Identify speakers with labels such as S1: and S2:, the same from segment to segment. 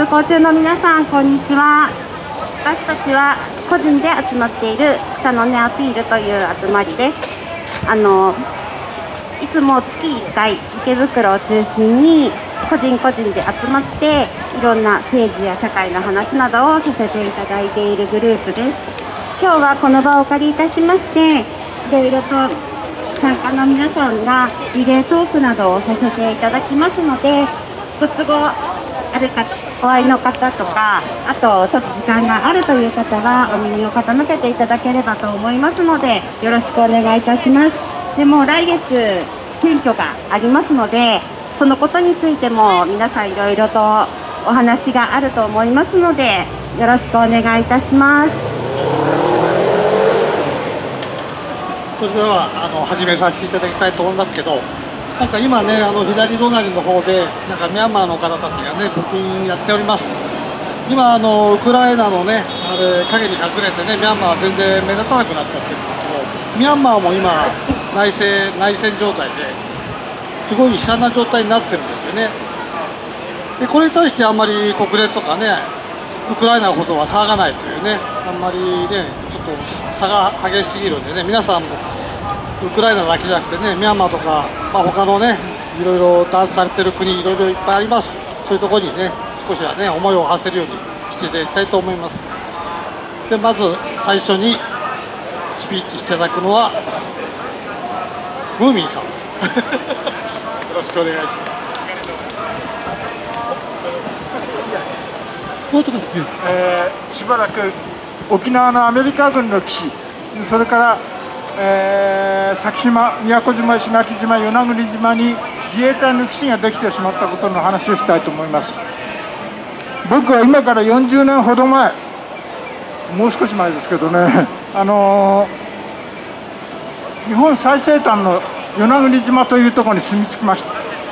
S1: 通行中の皆さん、こんにちは。私たちは個人で集まっている草の根アピールという集まりです。いつも月1回池袋を中心に個人で集まっていろんな政治や社会の話などをさせていただいているグループです。今日はこの場をお借りいたしまして、いろいろと参加の皆さんがリレートークなどをさせていただきますので、ご都合ある方、お会いの方とか、あとちょっと時間があるという方はお耳を傾けていただければと思いますので、よろしくお願いいたします。でも来月選挙がありますので、そのことについても皆さんいろいろとお話があると思いますので、よろしくお願いいたします。
S2: それでは始めさせていただきたいと思いますけど、なんか今ね、左隣の方でなんかミャンマーの方たちがね、募金やっております。今ウクライナのね、影に隠れてね、ミャンマーは全然目立たなくなっちゃってるんですけど、ミャンマーも今内戦状態ですごい悲惨な状態になってるんですよね。でこれに対してあんまり国連とかね、ウクライナのことは騒がないというね、あんまりね、ちょっと差が激しすぎるんでね、皆さんもウクライナだけじゃなくてね、ミャンマーとか、他のね、いろいろ弾圧されてる国、いろいろいっぱいあります。そういうところにね、少しはね、思いを馳せるようにしていただきたいと思います。でまず最初にスピーチしていただくのはムーミンさんよろしくお願いします。
S3: しばらく沖縄のアメリカ軍の基地、それから先島、宮古島、石垣島、与那国島に自衛隊の基地ができてしまったことの話をしたいと思います。僕は今から40年ほど前、もう少し前ですけどね、日本最西端の与那国島というところに住み着きました。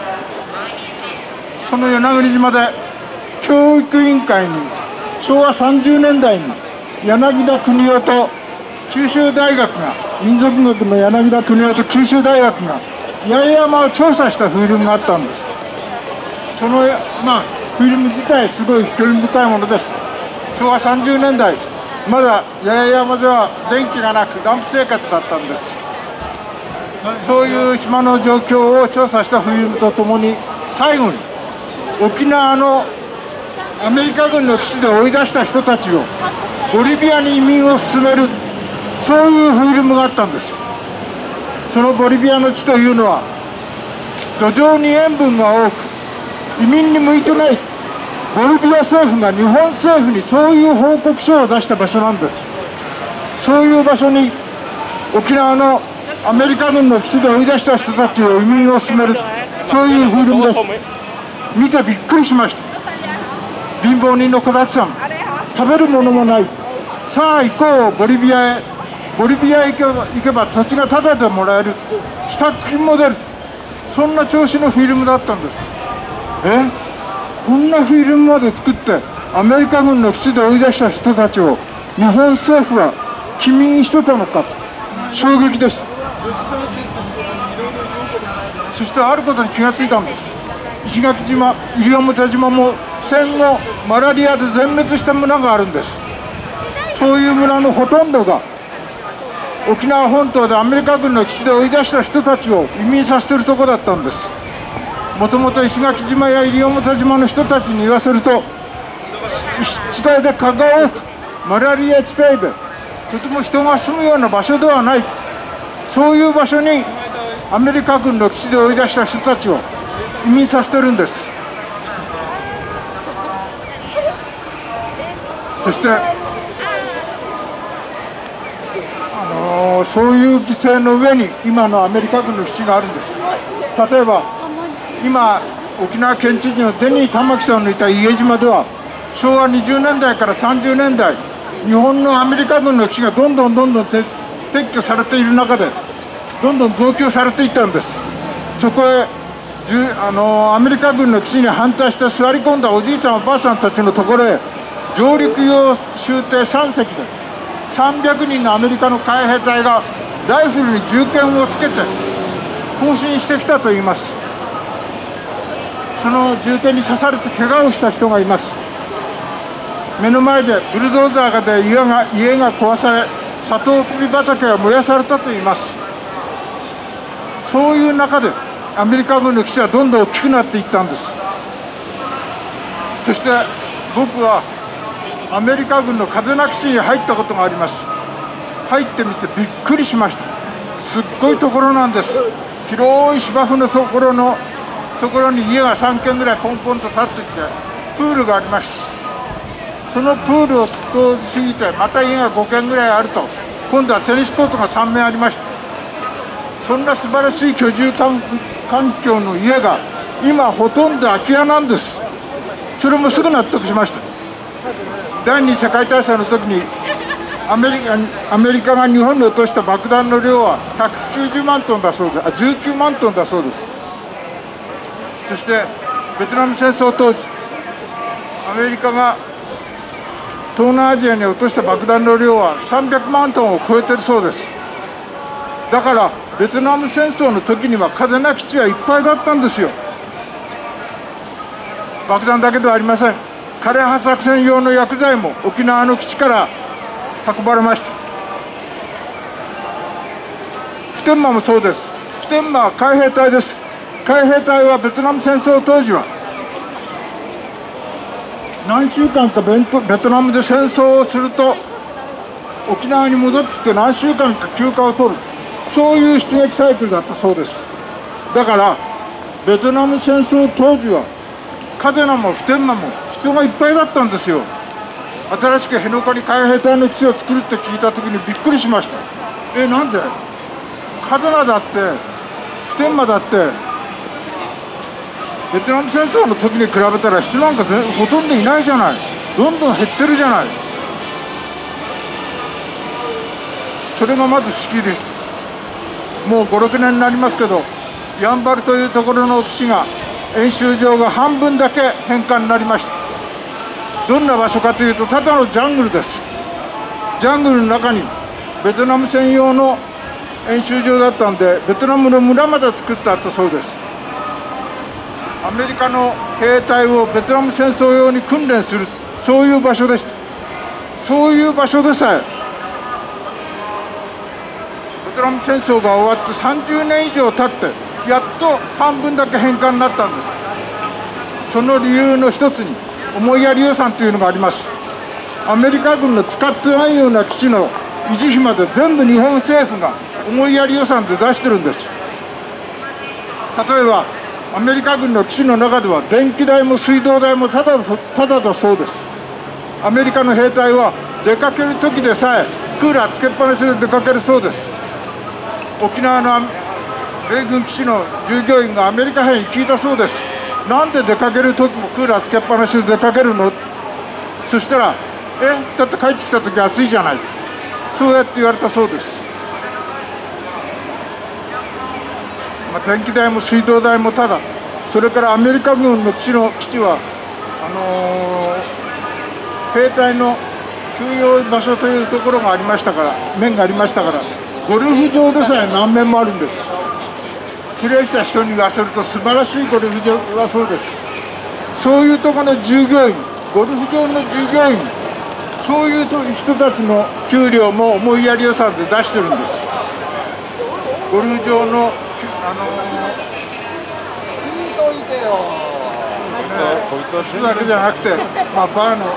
S3: その与那国島で教育委員会に昭和30年代に柳田国男と九州大学が、民族学の柳田国男と九州大学が八重山を調査したフィルムがあったんです。そのフィルム自体すごい興味深いものでした。昭和30年代、まだ八重山では電気がなくランプ生活だったんです。そういう島の状況を調査したフィルムとともに、最後に沖縄のアメリカ軍の基地で追い出した人たちをボリビアに移民を進める、そういうフィルムがあったんです。そのボリビアの地というのは土壌に塩分が多く移民に向いてない、ボリビア政府が日本政府にそういう報告書を出した場所なんです。そういう場所に沖縄のアメリカ軍の基地で追い出した人たちを移民を進める、そういうフィルムです。見てびっくりしました。貧乏人の子たちさん、食べるものもない、さあ行こうボリビアへ、ボリビアへ行けば土地がタダでもらえる、支度金も出る、そんな調子のフィルムだったんです。こんなフィルムまで作ってアメリカ軍の基地で追い出した人たちを日本政府は機民してたのか、衝撃でした。そしてあることに気がついたんです。石垣島、西表島も戦後マラリアで全滅した村があるんです。そういう村のほとんどが沖縄本島でアメリカ軍の基地で追い出した人たちを移民させてるとこだったんです。もともと石垣島や西表島の人たちに言わせると、湿地帯で蚊が多くマラリア地帯でとても人が住むような場所ではない、そういう場所にアメリカ軍の基地で追い出した人たちを移民させてるんです。そしてそういう犠牲の上に今のアメリカ軍の基地があるんです。例えば今沖縄県知事のデニー玉城さんのいた伊江島では昭和20年代から30年代、日本のアメリカ軍の基地がどんどん撤去されている中でどんどん増強されていったんです。そこへアメリカ軍の基地に反対して座り込んだおじいさんおばあさんたちのところへ上陸用舟艇3隻で300人のアメリカの海兵隊がライフルに銃剣をつけて行進してきたといいます。その銃剣に刺されて怪我をした人がいます。 目の前でブルドーザーで家が壊され、サトウキビ畑が燃やされたといいます。そういう中でアメリカ軍の基地はどんどん大きくなっていったんです。そして僕はアメリカ軍の嘉手納基地に入ったことがあります。入ってみてびっくりしました。すっごいところなんです。広い芝生のところに家が3軒ぐらいポンポンと建ってきて、プールがありました。そのプールを通り過ぎてまた家が5軒ぐらいあると、今度はテニスコートが3面ありました。そんな素晴らしい居住環境の家が今ほとんど空き家なんです。それもすぐ納得しました。第二次世界大戦の時にアメリカが日本に落とした爆弾の量は190万トンだそうです。19万トンだそうです。そしてベトナム戦争当時、アメリカが東南アジアに落とした爆弾の量は300万トンを超えてるそうです。だからベトナム戦争の時には嘉手納基地はいっぱいだったんですよ。爆弾だけではありません。枯葉作戦用の薬剤も沖縄の基地から運ばれました。普天間もそうです。普天間は海兵隊です。海兵隊はベトナム戦争当時は何週間かベトナムで戦争をすると沖縄に戻ってきて何週間か休暇を取る、そういう出撃サイクルだったそうです。だからベトナム戦争当時は嘉手納も普天間も人がいっぱいだったんですよ。新しく辺野古に海兵隊の基地を作るって聞いた時にびっくりしました。なんで嘉手納だって普天間だってベトナム戦争の時に比べたら人なんかほとんどいないじゃない。どんどん減ってるじゃない。それがまず不思議でした。もう5、6年になりますけど、やんばるというところの基地が演習場が半分だけ返還になりました。どんな場所かというと、ただのジャングルです。ジャングルの中にベトナム専用の演習場だったんで、ベトナムの村まで作ってあったそうです。アメリカの兵隊をベトナム戦争用に訓練する、そういう場所でした。そういう場所でさえベトナム戦争が終わって30年以上経ってやっと半分だけ返還になったんです。その理由の一つに思いやり予算というのがあります。アメリカ軍の使ってないような基地の維持費まで全部日本政府が思いやり予算で出してるんです。例えばアメリカ軍の基地の中では電気代も水道代もただだそうです。アメリカの兵隊は出かける時でさえクーラーつけっぱなしで出かけるそうです。沖縄の米軍基地の従業員がアメリカ兵に聞いたそうです。なんで出かける時もクーラーつけっぱなしで出かけるの？そしたらだって帰ってきた時暑いじゃない、そうやって言われたそうです。電気代も水道代もただ、それからアメリカ軍の基地は兵隊の休養場所というところがありましたから、面がありましたから、ゴルフ場でさえ何面もあるんです。プレーした人に言わせると素晴らしいゴルフ場だそうです。そういうところの従業員、ゴルフ場の従業員、そういう人たちの給料も思いやり予算で出してるんです。ゴルフ場の人だけじゃなくて、バーの、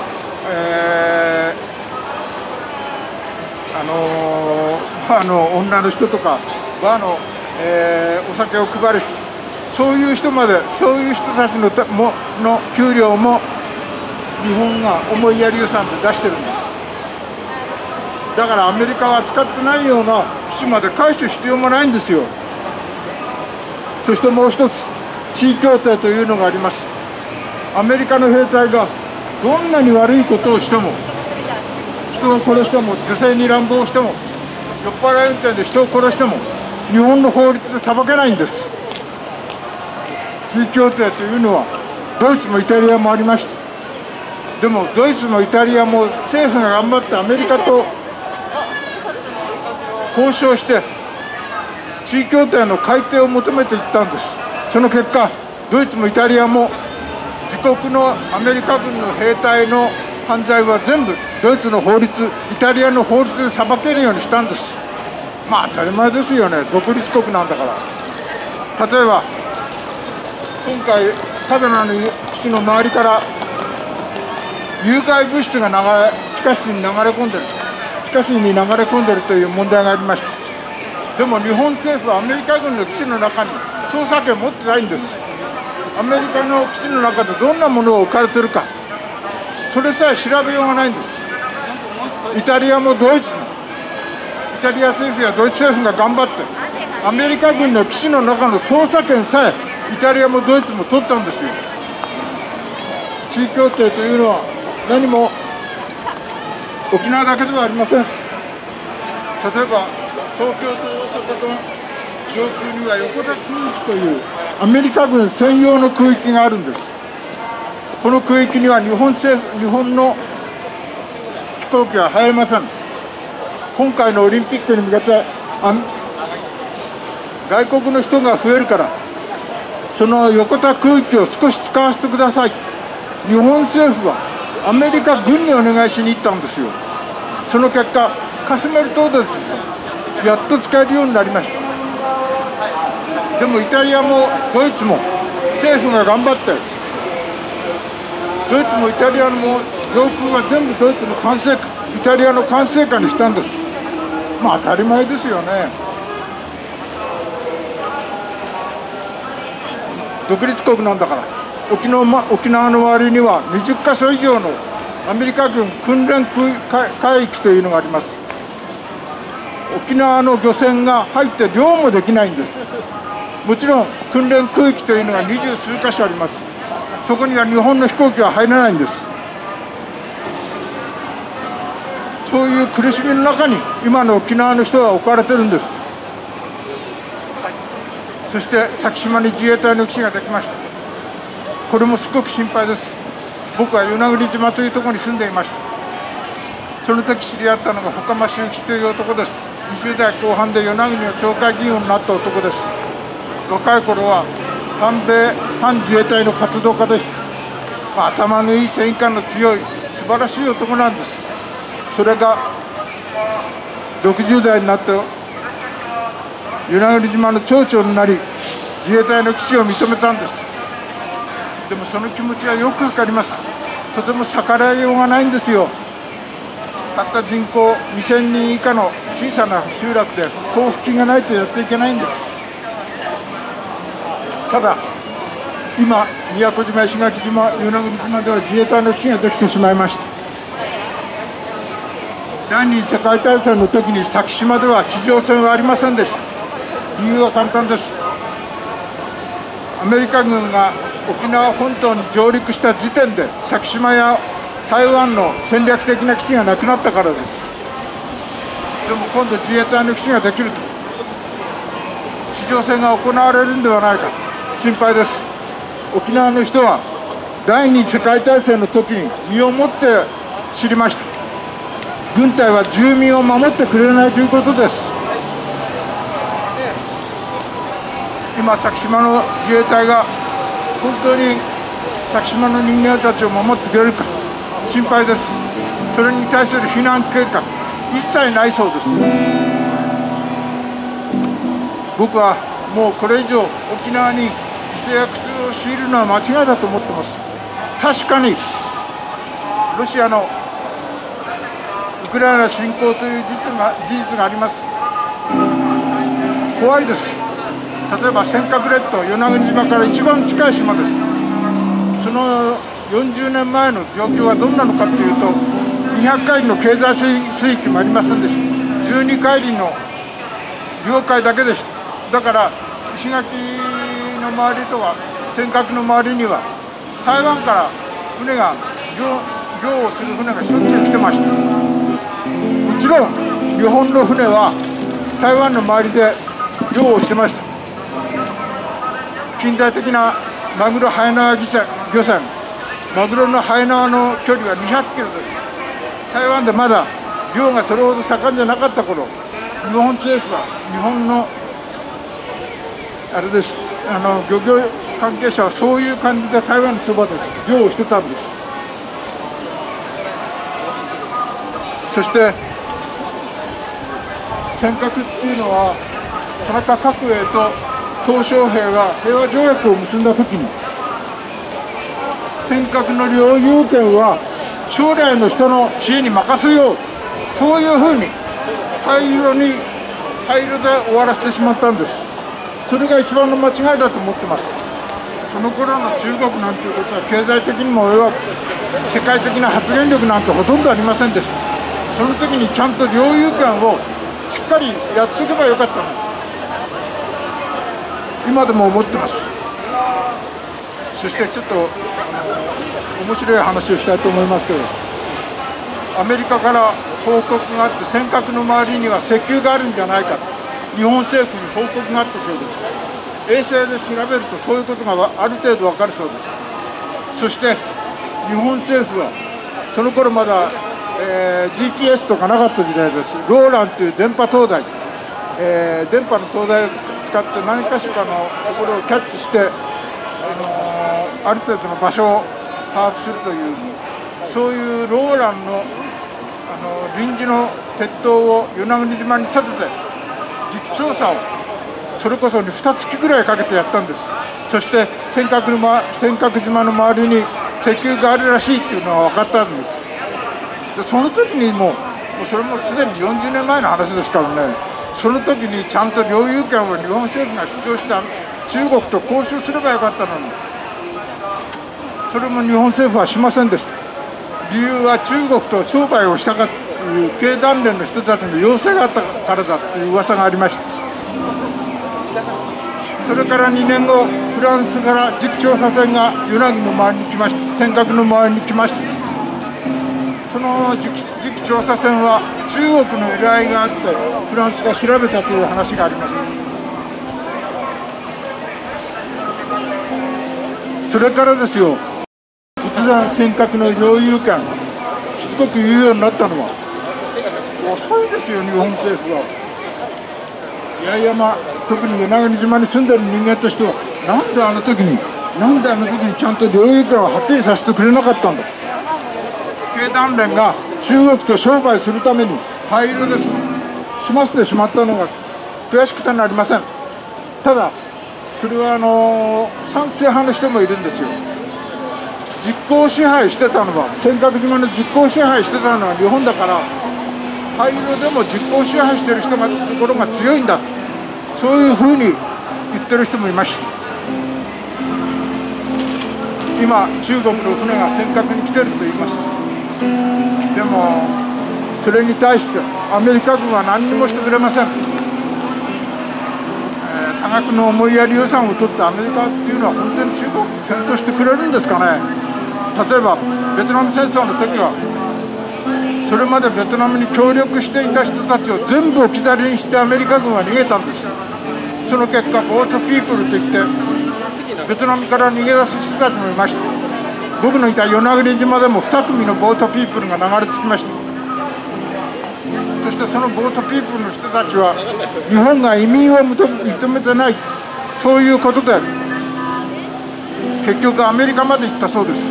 S3: バーの女の人とか、バーの、お酒を配る人、そういう人まで、そういう人たちの給料も日本が思いやり予算で出してるんです。だからアメリカは使ってないような基地まで返す必要もないんですよ。そしてもう一つ、地位協定というのがあります。アメリカの兵隊がどんなに悪いことをしても、人を殺しても、女性に乱暴しても、酔っ払い運転で人を殺しても、日本の法律で裁けないんです。地位協定というのはドイツもイタリアもありました。でもドイツもイタリアも政府が頑張ってアメリカと交渉して地位協定の改定を求めていったんです。その結果、ドイツもイタリアも自国のアメリカ軍の兵隊の犯罪は全部ドイツの法律、イタリアの法律で裁けるようにしたんです。まあ当たり前ですよね、独立国なんだから。例えば今回カデナの基地の周りから有害物質が地下室に流れ込んでる、地下水に流れ込んでるという問題がありました。でも日本政府はアメリカ軍の基地の中に捜査権を持ってないんです。アメリカの基地の中でどんなものを置かれてるか、それさえ調べようがないんです。イタリアもドイツも、イタリア政府やドイツ政府が頑張ってアメリカ軍の基地の中の捜査権さえイタリアもドイツも取ったんですよ。地位協定というのは何も沖縄だけではありません。例えば東京と大阪の上空には横田空域というアメリカ軍専用の空域があるんです。この空域には日本の飛行機は入れません。今回のオリンピックに向けて外国の人が増えるから、その横田空域を少し使わせてください。日本政府はアメリカ軍にお願いしに行ったんですよ。その結果、カスメル島でですね、やっと使えるようになりました。でもイタリアもドイツも政府が頑張って、ドイツもイタリアも上空は全部ドイツの管制下、イタリアの管制下にしたんです。まあ当たり前ですよね。独立国なんだから。沖縄の周りには20カ所以上のアメリカ軍訓練海域というのがあります。沖縄の漁船が入って漁もできないんです。もちろん訓練空域というのが20数カ所あります。そこには日本の飛行機は入らないんです。そういう苦しみの中に今の沖縄の人は置かれてるんです。そして先島に自衛隊の基地ができました。これもすごく心配です。僕は与那国島というところに住んでいました。その時知り合ったのが外間俊吉という男です。20代後半で与那国の町会議員になった男です。若い頃は反自衛隊の活動家でした。頭のいい正義感の強い素晴らしい男なんです。それが60代になって与那国島の町長になり、自衛隊の基地を認めたんです。でもその気持ちはよくわかります。とても逆らいようがないんですよ。たった人口2000人以下の小さな集落で交付金がないとやっていけないんです。ただ今宮古島、石垣島、与那国島では自衛隊の基地ができてしまいました。第二次世界大戦の時に先島では地上戦はありませんでした。理由は簡単です。アメリカ軍が沖縄本島に上陸した時点で先島や台湾の戦略的な基地がなくなったからです。でも今度自衛隊の基地ができると地上戦が行われるんではないか心配です。沖縄の人は第二次世界大戦の時に身をもって知りました。軍隊は住民を守ってくれないということです。今先島の自衛隊が本当に先島の人間たちを守ってくれるか心配です。それに対する避難計画一切ないそうです。僕はもうこれ以上沖縄に犠牲や苦痛を強いるのは間違いだと思ってます。確かにロシアのウクライナ侵攻という事実があります。怖いです。例えば尖閣列島、与那国島から一番近い島です。その40年前の状況はどんなのかというと、200海里の経済水域もありませんでした。12海里の領海だけでした。だから石垣の周りとか尖閣の周りには台湾から船が漁をする船がしょっちゅう来てました。もちろん日本の船は台湾の周りで漁をしてました。近代的なマグロハエナワ漁船、マグロのハエナワの距離は200キロです。台湾でまだ漁がそれほど盛んじゃなかった頃、日本政府は日本のあれです、漁業関係者はそういう感じで台湾のそばで漁をしてたんです。 そして尖閣っていうのは田中角栄と鄧小平が平和条約を結んだときに、尖閣の領有権は将来の人の知恵に任せよう、そういうふうに灰色で終わらせてしまったんです。それが一番の間違いだと思ってます。その頃の中国なんていうことは経済的にも弱く、世界的な発言力なんてほとんどありませんでした。その時にちゃんと領有権をしっかりやっておけばよかったの、今でも思ってます。そしてちょっと面白い話をしたいと思いますけど、アメリカから報告があって、尖閣の周りには石油があるんじゃないかと日本政府に報告があったそうです。衛星で調べるとそういうことがある程度わかるそうです。そして日本政府はその頃まだ、GPS とかなかった時代です。ローランという電波灯台、電波の灯台を使って何か所かのところをキャッチして、ある程度の場所を把握するという、そういうローランの、臨時の鉄塔を与那国島に立てて実機調査をそれこそに2月ぐらいかけてやったんです。そして尖閣島の周りに石油があるらしいっていうのが分かったんです。でその時にもうそれもすでに40年前の話ですからね、その時にちゃんと領有権を日本政府が主張した中国と交渉すればよかったのに、それも日本政府はしませんでした。理由は中国と商売をしたかという経団連の人たちの要請があったからだという噂がありました。それから2年後、フランスから実機調査船が与那国の周りに来ました。尖閣の周りに来ました。その実機調査船は中国の依頼があってフランスが調べたという話があります。それからですよ、突然尖閣の領有権しつこく言うようになったのは遅いですよ、日本政府は。いやいや、特に与那国島に住んでる人間としては、なんであの時にちゃんと領有権をはっきりさせてくれなかったんだ。経団連が中国と商売するために灰色で済ませてしまったのが悔しくてなりません。ただそれは賛成派の人もいるんですよ。実効支配してたのは、尖閣島の実効支配してたのは日本だから、灰色でも実効支配してる人がところが強いんだ、そういうふうに言ってる人もいました。今中国の船が尖閣に来てると言います。でもそれに対してアメリカ軍は何にもしてくれません。多額の思いやり予算を取ってアメリカっていうのは本当に中国と戦争してくれるんですかね。例えばベトナム戦争の時はそれまでベトナムに協力していた人たちを全部置き去りにしてアメリカ軍は逃げたんです。その結果ボートピープルといってベトナムから逃げ出す人たちもいました。僕のいた与那国島でも2組のボートピープルが流れ着きました。そしてそのボートピープルの人たちは日本が移民を認めてない、そういうことで結局アメリカまで行ったそうです。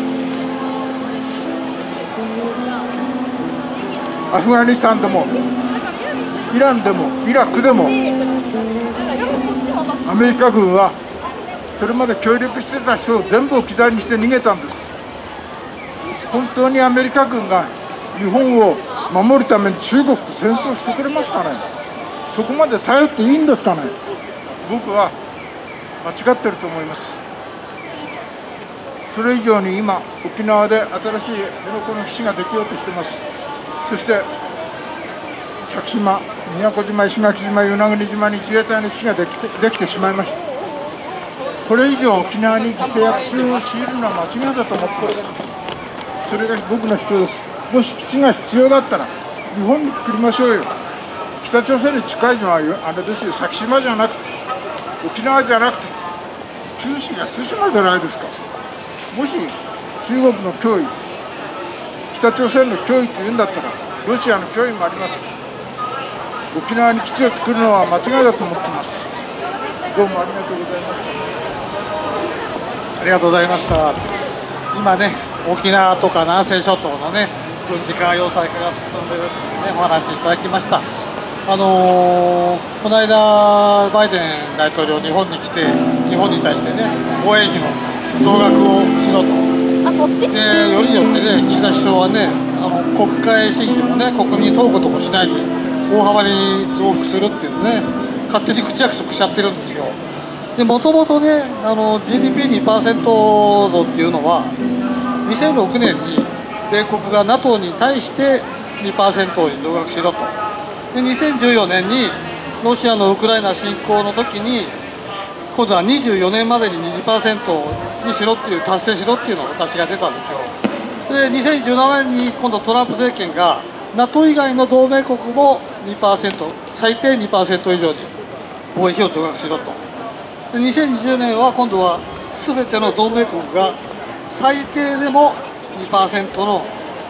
S3: アフガニスタンでもイランでもイラクでもアメリカ軍はそれまで協力してた人を全部置き去りにして逃げたんです。本当にアメリカ軍が日本を守るために中国と戦争してくれますかね。そこまで頼っていいんですかね。僕は間違ってると思います。それ以上に今沖縄で新しい辺野古の基地ができようとしています。そして先島、宮古島、石垣島、与那国島に自衛隊の基地ができてしまいました。これ以上沖縄に犠牲や苦痛を強いるのは間違いだと思っています。それが僕の主張です。もし基地が必要だったら日本に作りましょうよ。北朝鮮に近いのはあれですよ、先島じゃなくて沖縄じゃなくて九州や対馬じゃないですか。もし中国の脅威、北朝鮮の脅威というんだったらロシアの脅威もあります。沖縄に基地を作るのは間違いだと思っています。どうもありがとうございました。
S2: ありがとうございました。今ね、沖縄とか南西諸島のね、 軍事化、要塞化が進んでいるという、ね、お話いただきました。この間、バイデン大統領、日本に来て、日本に対してね、防衛費の増額をしろと。でよりによってね、岸田首相はね、国会審議もね、国民に問うこともしないで、大幅に増幅するっていうね、勝手に口約束しちゃってるんですよ。でもともとね、GDP2% 増っていうのは、2006年に米国が NATO に対して 2% に増額しろと。で2014年にロシアのウクライナ侵攻の時に、今度は24年までに 2% にしろっていう、達成しろっていうのを私が出たんですよ。で2017年に今度トランプ政権が NATO 以外の同盟国も 2%、最低 2% 以上に防衛費を増額しろと。で2020年は今度は全ての同盟国が最低でも 2% の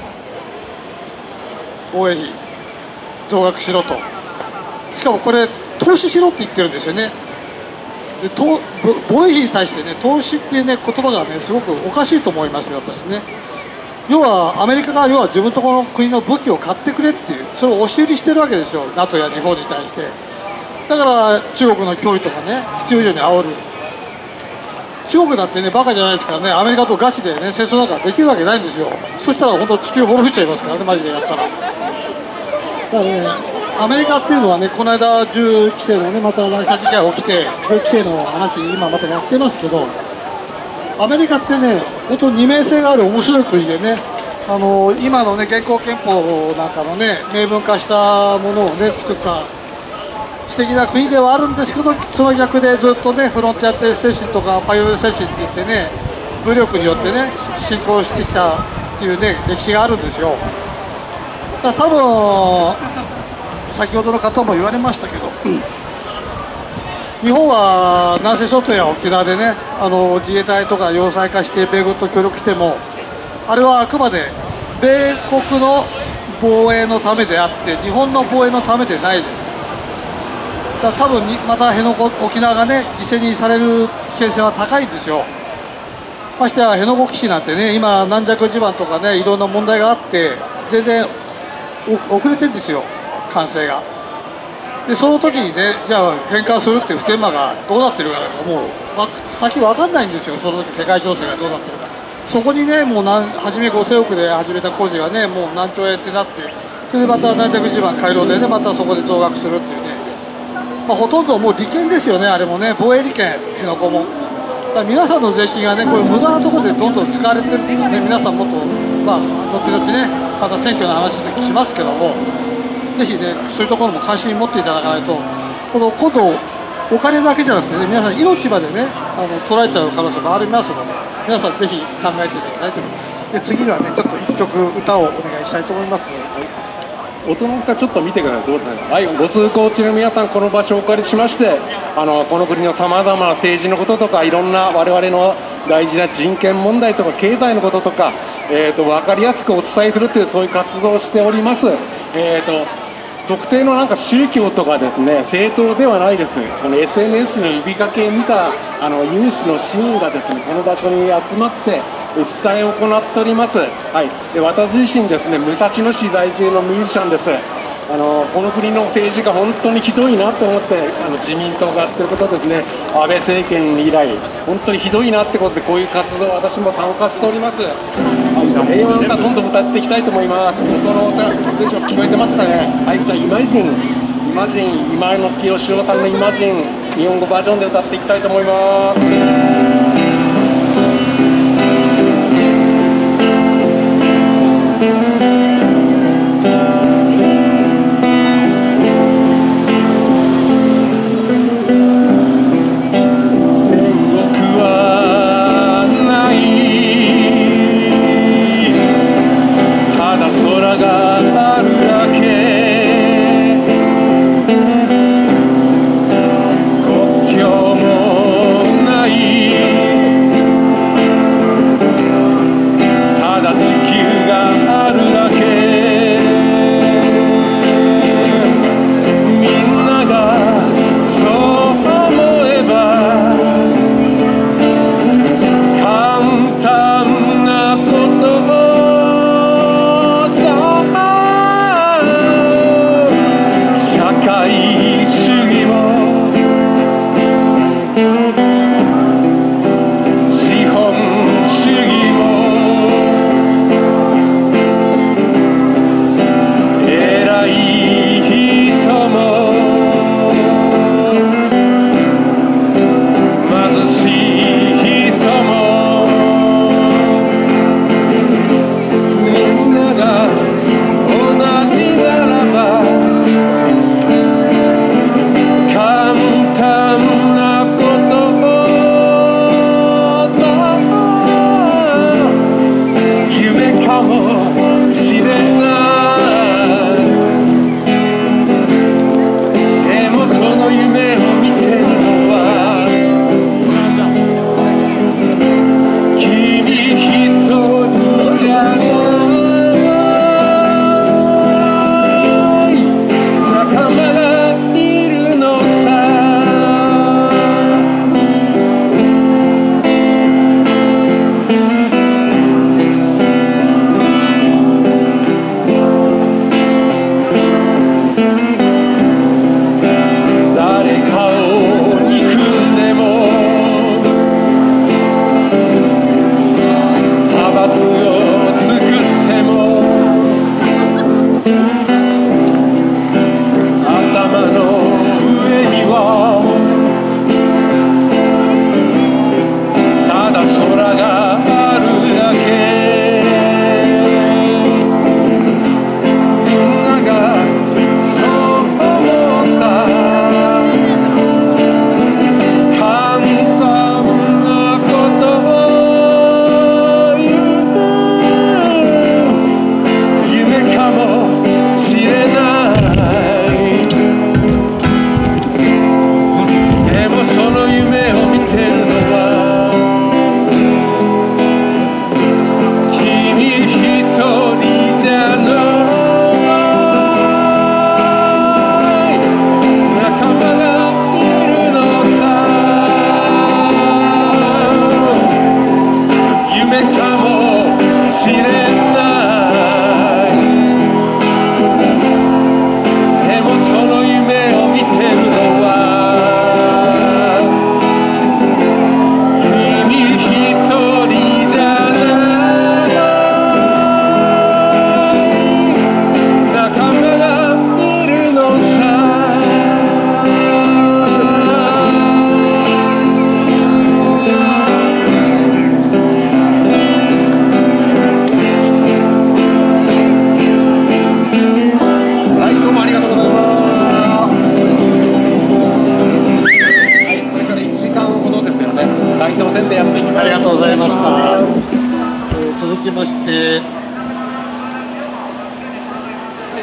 S2: 防衛費増額しろと。しかもこれ投資しろって言ってるんですよね。で防衛費に対してね、投資っていうね言葉がねすごくおかしいと思いますよ、私ね。要はアメリカが自分のところの国の武器を買ってくれっていう、それを押し売りしてるわけですよ、 NATO や日本に対して。だから中国の脅威とかね、必要以上に煽る。中国だってねバカじゃないですからね、アメリカとガチでね戦争なんかできるわけないんですよ。そしたら本当地球滅びちゃいますからね、マジでやったら。だからね、アメリカっていうのはね、この間銃規制のねまた乱射事件が起きて、銃規制の話今またやってますけど、アメリカってね本当に二面性がある面白い国でね、今のね現行憲法なんかのね明文化したものをね作った素敵な国ではあるんですけど、その逆でずっとねフロンティア精神とかパイオニア精神って言ってね、武力によってね侵攻してきたっていうね歴史があるんですよ。だから多分先ほどの方も言われましたけど、日本は南西諸島や沖縄でね自衛隊とか要塞化して米軍と協力しても、あれはあくまで米国の防衛のためであって日本の防衛のためでないです。だから多分また辺野古沖縄がね犠牲にされる危険性は高いんですよ。ましてや辺野古基地なんてね、今軟弱地盤とかねいろんな問題があって全然遅れてるんですよ、完成が。でその時にね、じゃあ返還するっていう普天間がどうなってるかなんかもう先分かんないんですよ。その時世界情勢がどうなってるか。そこにねもう初め5000億で始めた工事がねもう何兆円ってなって、それでまた軟弱地盤回廊でねまたそこで増額するっていうね、ほとんどもう利権ですよね、あれもね、防衛利権、辺野古も。だから皆さんの税金がねこういう無駄なところでどんどん使われてるっていうのはね、皆さんもっと後々ねまた選挙の話の時しますけども、ぜひねそういうところも関心持っていただかないと、今度お金だけじゃなくてね、皆さん命までね取られちゃう可能性もありますので、皆さんぜひ考えていただきたいと思います。で次はねちょっと1曲歌をお願いしたいと思います。
S4: 音の歌ちょっと見てください。どうですか。はい、ご通行中の皆さん、この場所をお借りしまして、この国のさまざまな政治のこととか、いろんな我々の大事な人権問題とか経済のこととか、分かりやすくお伝えするという、そういう活動をしております。特定のなんか宗教とかですね、政党ではないです。この SNS の呼びかけを見た有志の市民がですね、この場所に集まって訴えを行っております。はい、で私自身ですね、武蔵野市在住のミュージシャンです。この国の政治が本当にひどいなと思って、自民党がやってることですね、安倍政権以来本当にひどいなってことで、こういう活動を私も参加しております。平和の歌どんどん歌っていきたいと思います。音の歌聞こえてますかね。はい、じゃあ今の清志郎さんのイマジン、日本語バージョンで歌っていきたいと思います。国境もない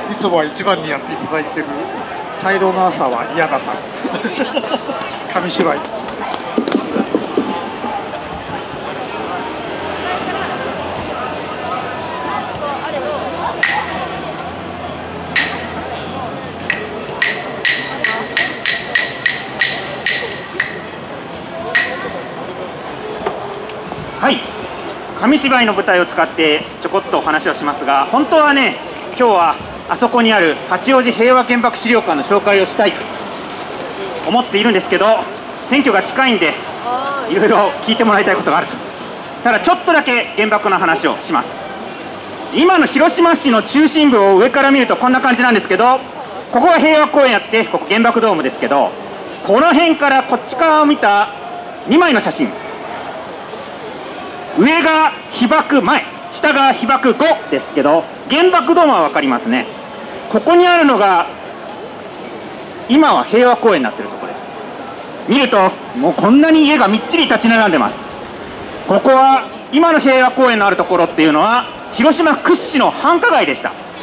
S2: いつもは一番にやっていただいてる茶色の朝は嫌ださん紙芝居。
S5: はい、紙芝居の舞台を使ってちょこっとお話をしますが、本当はね、今日はあそこにある八王子平和原爆資料館の紹介をしたいと思っているんですけど、選挙が近いんでいろいろ聞いてもらいたいことがあると。ただちょっとだけ原爆の話をします。今の広島市の中心部を上から見るとこんな感じなんですけど、ここが平和公園やって、ここ原爆ドームですけど、この辺からこっち側を見た2枚の写真、上が被爆前、下が被爆後ですけど、原爆ドームは分かりますね。ここにあるのが今は平和公園になっているところです。見るともうこんなに家がみっちり立ち並んでます。ここは今の平和公園のあるところっていうのは広島屈指の繁華街でした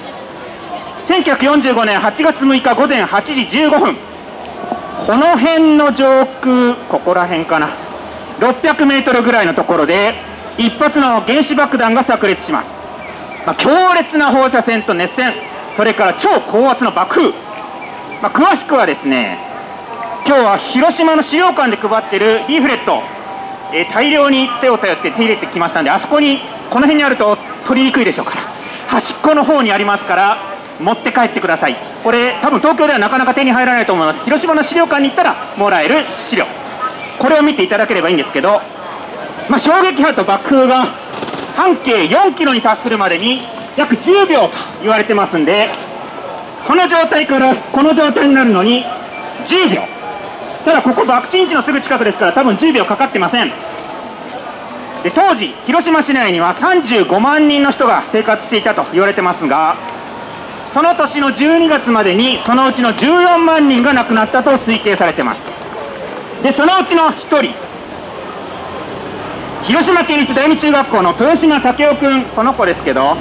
S5: 。1945年8月6日午前8時15分、この辺の上空、ここら辺かな、600メートルぐらいのところで一発の原子爆弾が炸裂します。強烈な放射線と熱線、それから超高圧の爆風、詳しくはですね、今日は広島の資料館で配っているリーフレット、大量につてを頼って手入れてきましたんで、あそこにこの辺にあると取りにくいでしょうから、端っこの方にありますから持って帰ってください。これ多分東京ではなかなか手に入らないと思います。広島の資料館に行ったらもらえる資料、これを見ていただければいいんですけど、衝撃波と爆風が半径4キロに達するまでに約10秒と言われてますんで、この状態からこの状態になるのに10秒。ただここ爆心地のすぐ近くですから多分10秒かかってません。で当時広島市内には35万人の人が生活していたと言われてますが、その年の12月までにそのうちの14万人が亡くなったと推計されてます。でそのうちの1人、広島県立第二中学校の豊島武雄君、この子ですけど、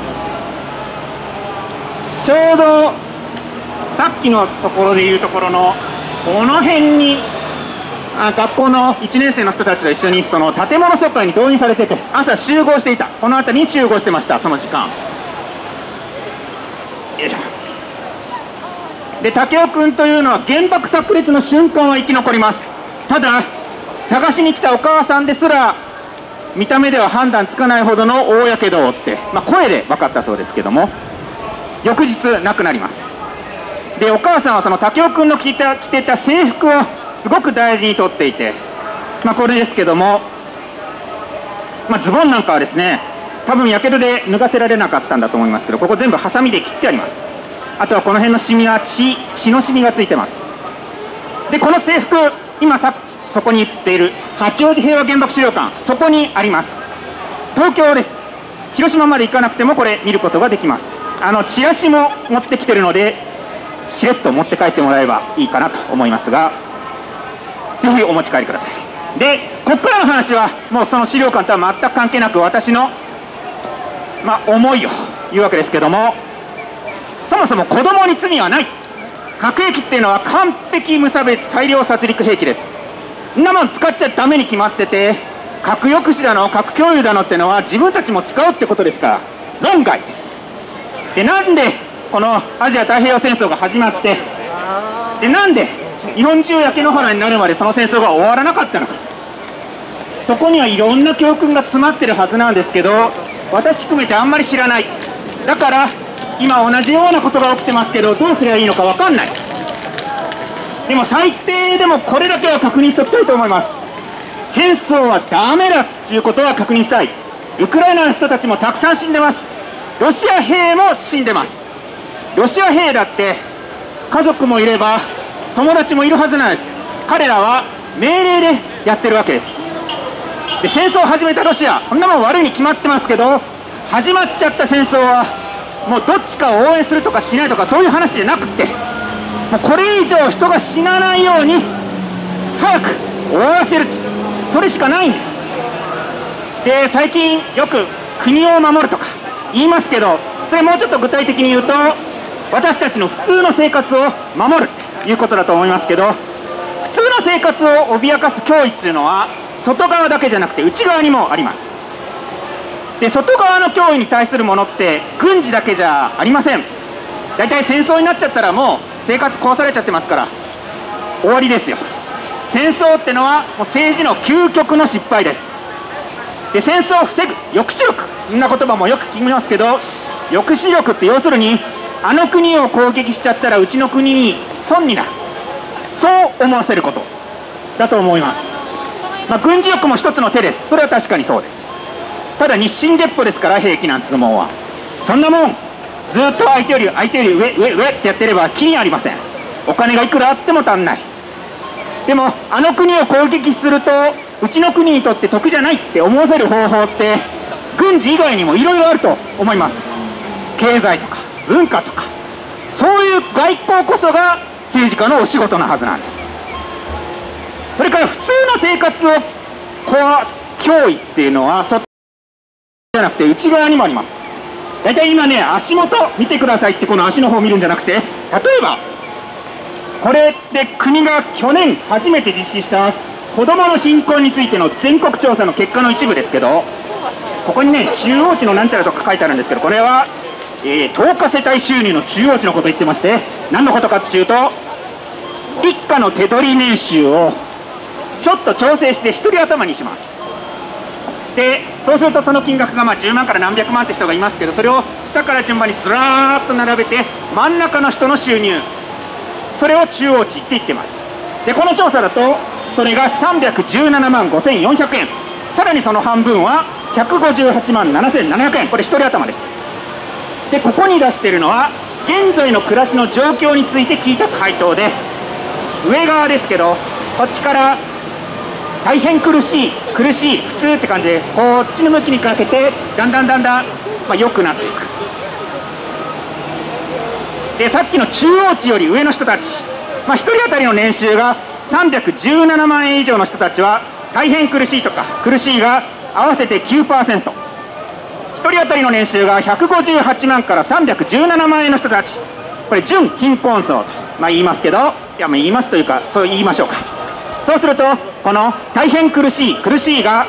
S5: ちょうどさっきのところでいうところのこの辺に学校の1年生の人たちと一緒にその建物疎開に動員されてて、朝集合していた、この辺りに集合してました。その時間で、武雄君というのは原爆炸裂の瞬間は生き残ります。ただ探しに来たお母さんですら見た目では判断つかないほどの大やけどを負って、声で分かったそうですけども、翌日亡くなります。でお母さんはその武雄君の着てた制服をすごく大事にとっていて、これですけども、ズボンなんかはですね、多分やけどで脱がせられなかったんだと思いますけど、ここ全部ハサミで切ってあります。あとはこの辺のシミは血のシミがついてます。でこの制服、今そこに言っている八王子平和原爆資料館、そこにあります。東京です。広島まで行かなくてもこれ見ることができます。チラシも持ってきてるのでしれっと持って帰ってもらえばいいかなと思いますが、ぜひお持ち帰りください。でここからの話はもうその資料館とは全く関係なく、私の思いを言うわけですけども、そもそも子供に罪はない。核兵器っていうのは完璧無差別大量殺戮兵器です。そんなもん使っちゃダメに決まってて、核抑止だの核共有だのってのは自分たちも使うってことですから論外です。でなんでこのアジア太平洋戦争が始まって、でなんで日本中焼け野原になるまでその戦争が終わらなかったのか、そこにはいろんな教訓が詰まってるはずなんですけど、私含めてあんまり知らない。だから今同じようなことが起きてますけど、どうすればいいのか分かんない。でも最低でもこれだけは確認しておきたいと思います。戦争はダメだということは確認したい。ウクライナの人たちもたくさん死んでます。ロシア兵も死んでます。ロシア兵だって家族もいれば友達もいるはずなんです。彼らは命令でやってるわけです。で戦争を始めたロシア、こんなもん悪いに決まってますけど、始まっちゃった戦争はもうどっちかを応援するとかしないとかそういう話じゃなくって、もうこれ以上人が死なないように早く終わらせる、それしかないんです。で最近よく国を守るとか言いますけど、それもうちょっと具体的に言うと、 私たちの普通の生活を守るということだと思いますけど、普通の生活を脅かす脅威っていうのは外側だけじゃなくて内側にもあります。で、外側の脅威に対するものって軍事だけじゃありません。だいたい戦争になっちゃったらもう生活壊されちゃってますから終わりですよ。戦争ってのはもう政治の究極の失敗です。で、戦争を防ぐ抑止力、こんな言葉もよく聞きますけど、抑止力って要するにあの国を攻撃しちゃったらうちの国に損になる、そう思わせることだと思います。軍事力も一つの手です。それは確かにそうです。ただ日進月歩ですから、兵器なんつうもんはそんなもんずっと相手より上ってやってればキリありません。お金がいくらあっても足んない。でもあの国を攻撃するとうちの国にとって得じゃないって思わせる方法って軍事以外にもいろいろあると思います。経済とか文化とか、そういう外交こそが政治家のお仕事のはずなんです。それから普通の生活を壊す脅威っていうのは外じゃなくて内側にもあります。だいたい今ね、足元見てくださいって、この足の方を見るんじゃなくて、例えばこれで国が去年初めて実施した子どもの貧困についての全国調査の結果の一部ですけど、ここにね、中央値のなんちゃらとか書いてあるんですけど、これは、10日世帯収入の中央値のことを言ってまして、何のことかっていうと、一家の手取り年収をちょっと調整して1人頭にします。で、そうするとその金額が10万から何百万って人がいますけど、それを下から順番にずらーっと並べて真ん中の人の収入、それを中央値って言ってます。で、この調査だとそれが317万5400円、さらにその半分は158万7700円、これ1人頭です。で、ここに出しているのは現在の暮らしの状況について聞いた回答で、上側ですけど、こっちから大変苦しい、普通って感じでこっちの向きにかけてだんだん良くなっていく。で、さっきの中央値より上の人たち、1人当たりの年収が317万円以上の人たちは大変苦しいとか苦しいが合わせて 9%、 1人当たりの年収が158万から317万円の人たち、これ準貧困層と、言いますけど、言いますというかそう言いましょうか。そうするとこの大変苦しいが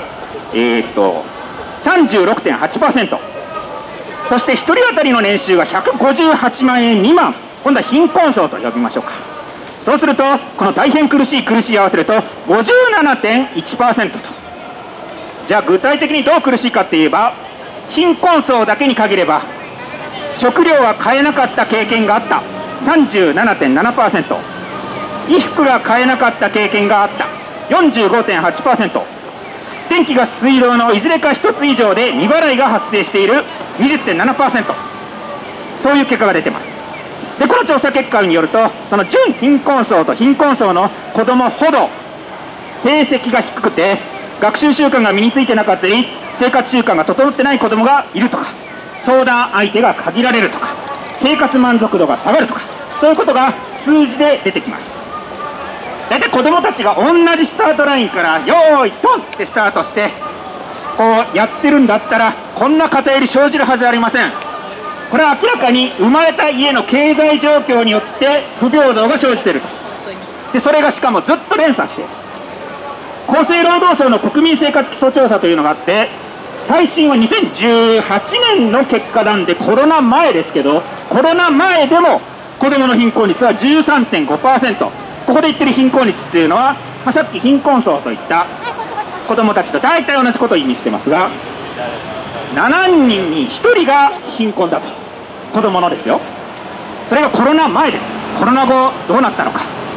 S5: 36.8%、 そして1人当たりの年収が158万円未満、今度は貧困層と呼びましょうか。そうするとこの大変苦しい合わせると 57.1% と。じゃあ具体的にどう苦しいかって言えば、貧困層だけに限れば食料は買えなかった経験があった 37.7%、 衣服が買えなかった経験があった 45.8%、 電気ガス水道のいずれか1つ以上で未払いが発生している 20.7%、 そういう結果が出てます。で、この調査結果によると、その準貧困層と貧困層の子どもほど成績が低くて学習習慣が身についてなかったり生活習慣が整ってない子どもがいるとか、相談相手が限られるとか、生活満足度が下がるとか、そういうことが数字で出てきます。大体子どもたちが同じスタートラインからよーいドンってスタートしてこうやってるんだったら、こんな偏り生じるはずありません。これは明らかに生まれた家の経済状況によって不平等が生じていると。で、それがしかもずっと連鎖している。厚生労働省の国民生活基礎調査というのがあって、最新は2018年の結果なんでコロナ前ですけど、コロナ前でも子どもの貧困率は 13.5%、 ここで言ってる貧困率っていうのは、さっき貧困層といった子どもたちと大体同じことを意味してますが、7人に1人が貧困だと、子どものですよ。それがコロナ前です。コロナ後どうなったのか。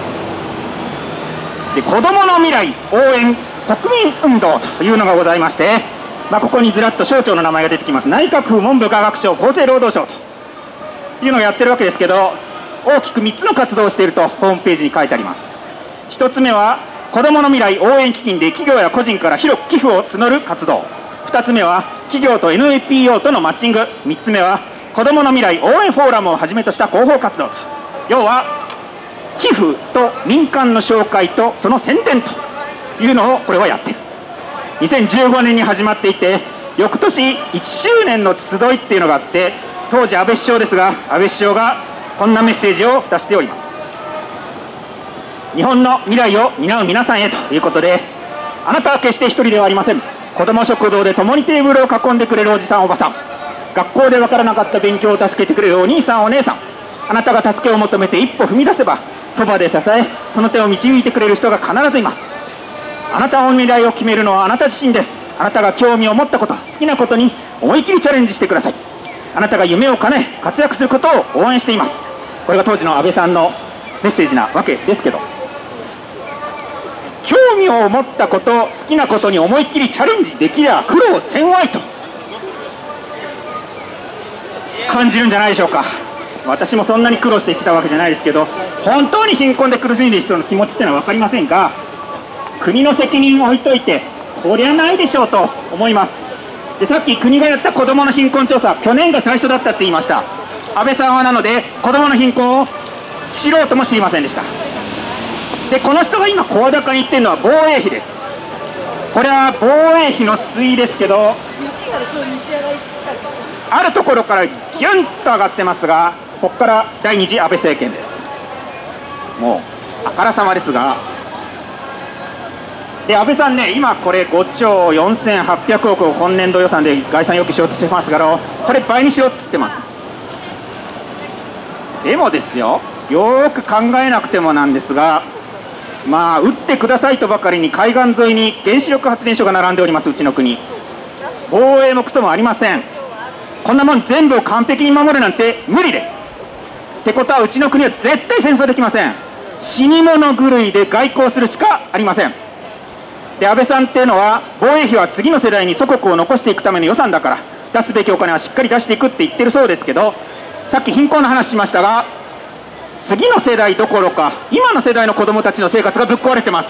S5: で、子どもの未来応援国民運動というのがございまして、ここにずらっと省庁の名前が出てきます。内閣府文部科学省厚生労働省というのをやってるわけですけど、大きく3つの活動をしているとホームページに書いてあります。1つ目は子どもの未来応援基金で企業や個人から広く寄付を募る活動、2つ目は企業と NPO とのマッチング、3つ目は子どもの未来応援フォーラムをはじめとした広報活動と、要は寄付と民間の紹介とその宣伝というのをこれはやってる。2015年に始まっていて、翌年1周年の集いっていうのがあって、当時安倍首相ですが、安倍首相がこんなメッセージを出しております。日本の未来を担う皆さんへということで、あなたは決して一人ではありません。子ども食堂で共にテーブルを囲んでくれるおじさんおばさん、学校で分からなかった勉強を助けてくれるお兄さんお姉さん、あなたが助けを求めて一歩踏み出せば、そばで支え、その手を導いてくれる人が必ずいます。あなたの未来を決めるのはあなた自身です。あなたが興味を持ったこと、好きなことに思い切りチャレンジしてください。あなたが夢を叶え活躍することを応援しています。これが当時の安倍さんのメッセージなわけですけど、興味を持ったこと、好きなことに思いっきりチャレンジできりゃ苦労せんわいと感じるんじゃないでしょうか。私もそんなに苦労してきたわけじゃないですけど、本当に貧困で苦しんでいる人の気持ちっていうのは分かりませんが、国の責任を置いといてこりゃないでしょうと思います。で、さっき国がやった子どもの貧困調査、去年が最初だったって言いました。安倍さんはなので子どもの貧困を知ろうとも知りませんでした。で、この人が今声高に言ってるのは防衛費です。これは防衛費の推移ですけど、あるところからギュンと上がってますが、ここから第2次安倍政権です。もうあからさまですが、で安倍さんね、今これ5兆4800億を今年度予算で概算要求しようとしてますから、これ倍にしようって言ってます。でもですよ、よーく考えなくてもなんですが、まあ撃ってくださいとばかりに海岸沿いに原子力発電所が並んでおります。うちの国、防衛もクソもありません。こんなもん全部を完璧に守るなんて無理です。ってことはうちの国は絶対戦争できません。死に物狂いで外交するしかありません。で、安倍さんっていうのは防衛費は次の世代に祖国を残していくための予算だから、出すべきお金はしっかり出していくって言ってるそうですけど、さっき貧困の話しましたが、次の世代どころか今の世代の子どもたちの生活がぶっ壊れてます。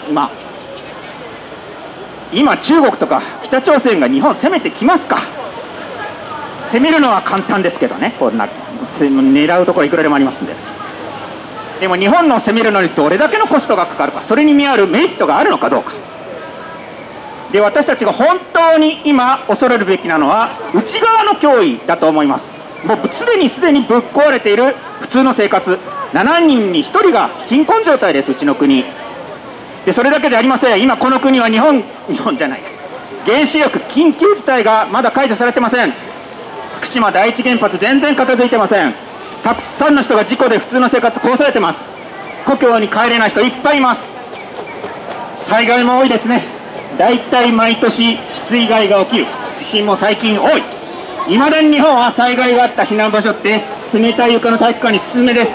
S5: 今中国とか北朝鮮が日本攻めてきますか。攻めるのは簡単ですけどね、こんな狙うところいくらでもありますんで。でも日本の攻めるのにどれだけのコストがかかるか、それに見合うメリットがあるのかどうかで、私たちが本当に今恐れるべきなのは内側の脅威だと思います。もうすでにぶっ壊れている普通の生活、7人に1人が貧困状態です、うちの国で。それだけでありません。今この国は日本じゃない、原子力緊急事態がまだ解除されてません。福島第一原発全然片付いてません。たくさんの人が事故で普通の生活壊されてます。故郷に帰れない人いっぱいいます。災害も多いですね。だいたい毎年水害が起きる、地震も最近多い。いまだに日本は災害があった避難場所って冷たい床の体育館に勧めです。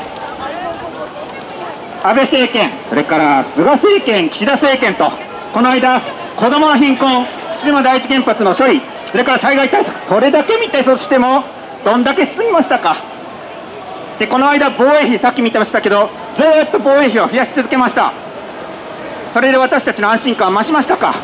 S5: 安倍政権、それから菅政権、岸田政権とこの間子どもの貧困、福島第一原発の処理、それから災害対策、それだけ見て、そしてもどんだけ進みましたか。で、この間防衛費、さっき見てましたけど、ずっと防衛費を増やし続けました。それで私たちの安心感は増しましたか。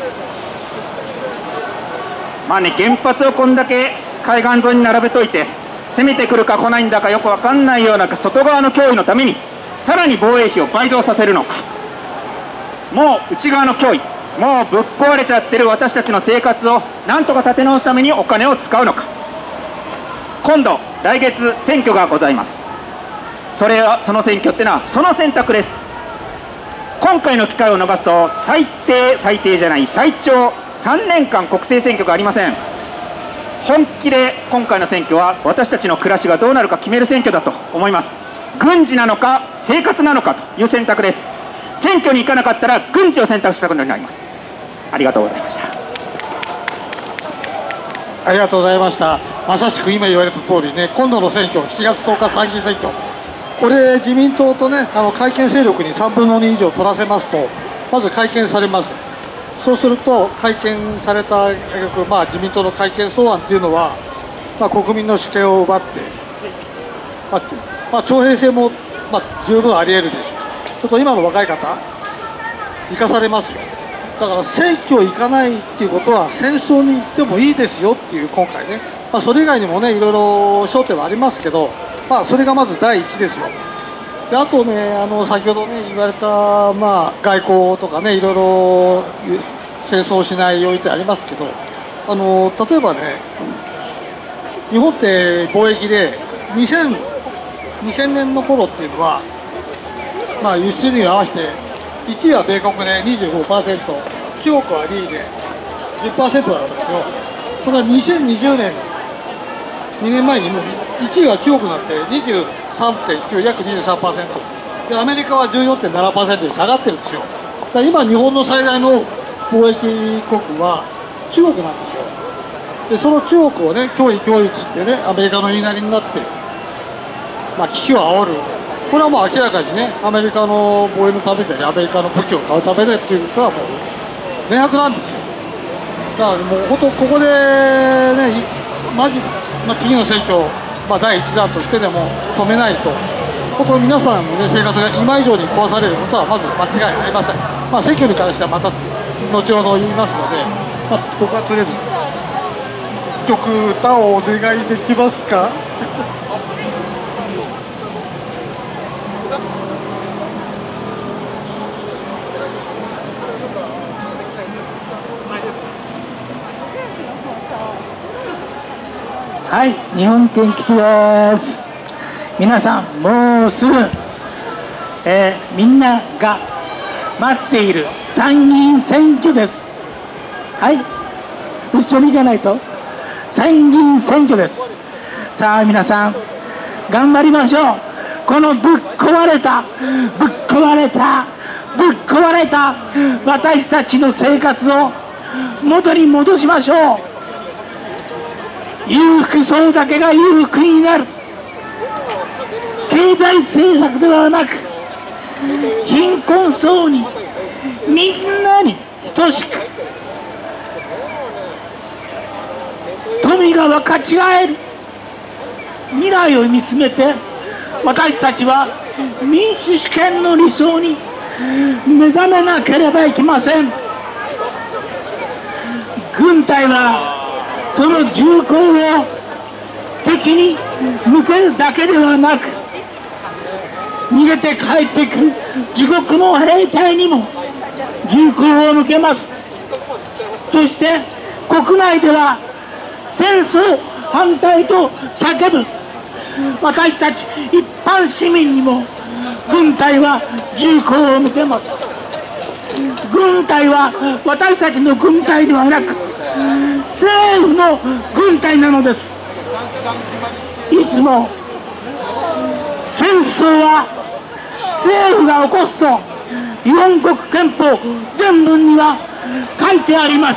S5: 原発をこんだけ海岸沿いに並べといて、攻めてくるか来ないんだかよく分かんないような外側の脅威のためにさらに防衛費を倍増させるのか、もう内側の脅威、もうぶっ壊れちゃってる私たちの生活をなんとか立て直すためにお金を使うのか。今度来月選挙がございます。その選挙ってのはその選択です。今回の機会を逃すと最長3年間国政選挙がありません。本気で今回の選挙は私たちの暮らしがどうなるか決める選挙だと思います。軍事なのか生活なのかという選択です。選挙に行かなかったら軍事を選択したことになります。ありがとうございました。
S2: ありがとうございました。まさしく今言われた通りね、今度の選挙、7月10日参議院選挙、これ自民党とね、改憲勢力に3分の2以上取らせますと、まず改憲されます。そうすると改憲された自民党の改憲草案っていうのは、国民の主権を奪って、徴兵制も十分ありえるでしょう。ちょっと今の若い方生かされますよ。だから選挙行かないっていうことは戦争に行ってもいいですよっていう、今回ね、それ以外にもねいろいろ焦点はありますけど、それがまず第一ですよ。であとね、先ほどね言われた、外交とかね、いろいろ戦争しない要因ってありますけど、例えばね、日本って貿易で2000 2000年の頃っていうのは、まあ、輸出に合わせて1位は米国で 25%、中国は2位で 10% だったんですよ。それが2020年、2年前にもう1位は中国になって 23.9、約 23%、でアメリカは 14.7% に下がってるんですよ。だから今、日本の最大の貿易国は中国なんですよ。でその中国をね、脅威脅威っつってね、アメリカの言いなりになって、まあ、危機を煽る、これはもう明らかにね、アメリカの防衛のためで、アメリカの武器を買うためでっていうことはもう明白なんですよ。だからもう本当、ここでね、まあ、次の成長、まあ、第一弾としてでも止めないと、本当、皆さんの、ね、生活が今以上に壊されることはまず間違いありません。まあ、選挙に関してはまた後ほど言いますので、まあ、ここはとりあえず。曲歌をお願いできますか。
S6: はい、日本天気です。皆さん、もうすぐ、みんなが待っている参議院選挙です。はい、一緒に行かないと。参議院選挙です。さあ皆さん頑張りましょう。このぶっ壊れた私たちの生活を元に戻しましょう。裕福層だけが裕福になる経済政策ではなく、貧困層にみんなに等しく富が分かち合える未来を見つめて、私たちは民主主権の理想に目覚めなければいけません。軍隊はその銃口を敵に向けるだけではなく、逃げて帰ってくる自国の兵隊にも銃口を向けます。そして国内では戦争反対と叫ぶ私たち一般市民にも軍隊は銃口を向けます。軍隊は私たちの軍隊ではなく、政府の軍隊なのです。いつも戦争は政府が起こすと日本国憲法全文には書いてあります。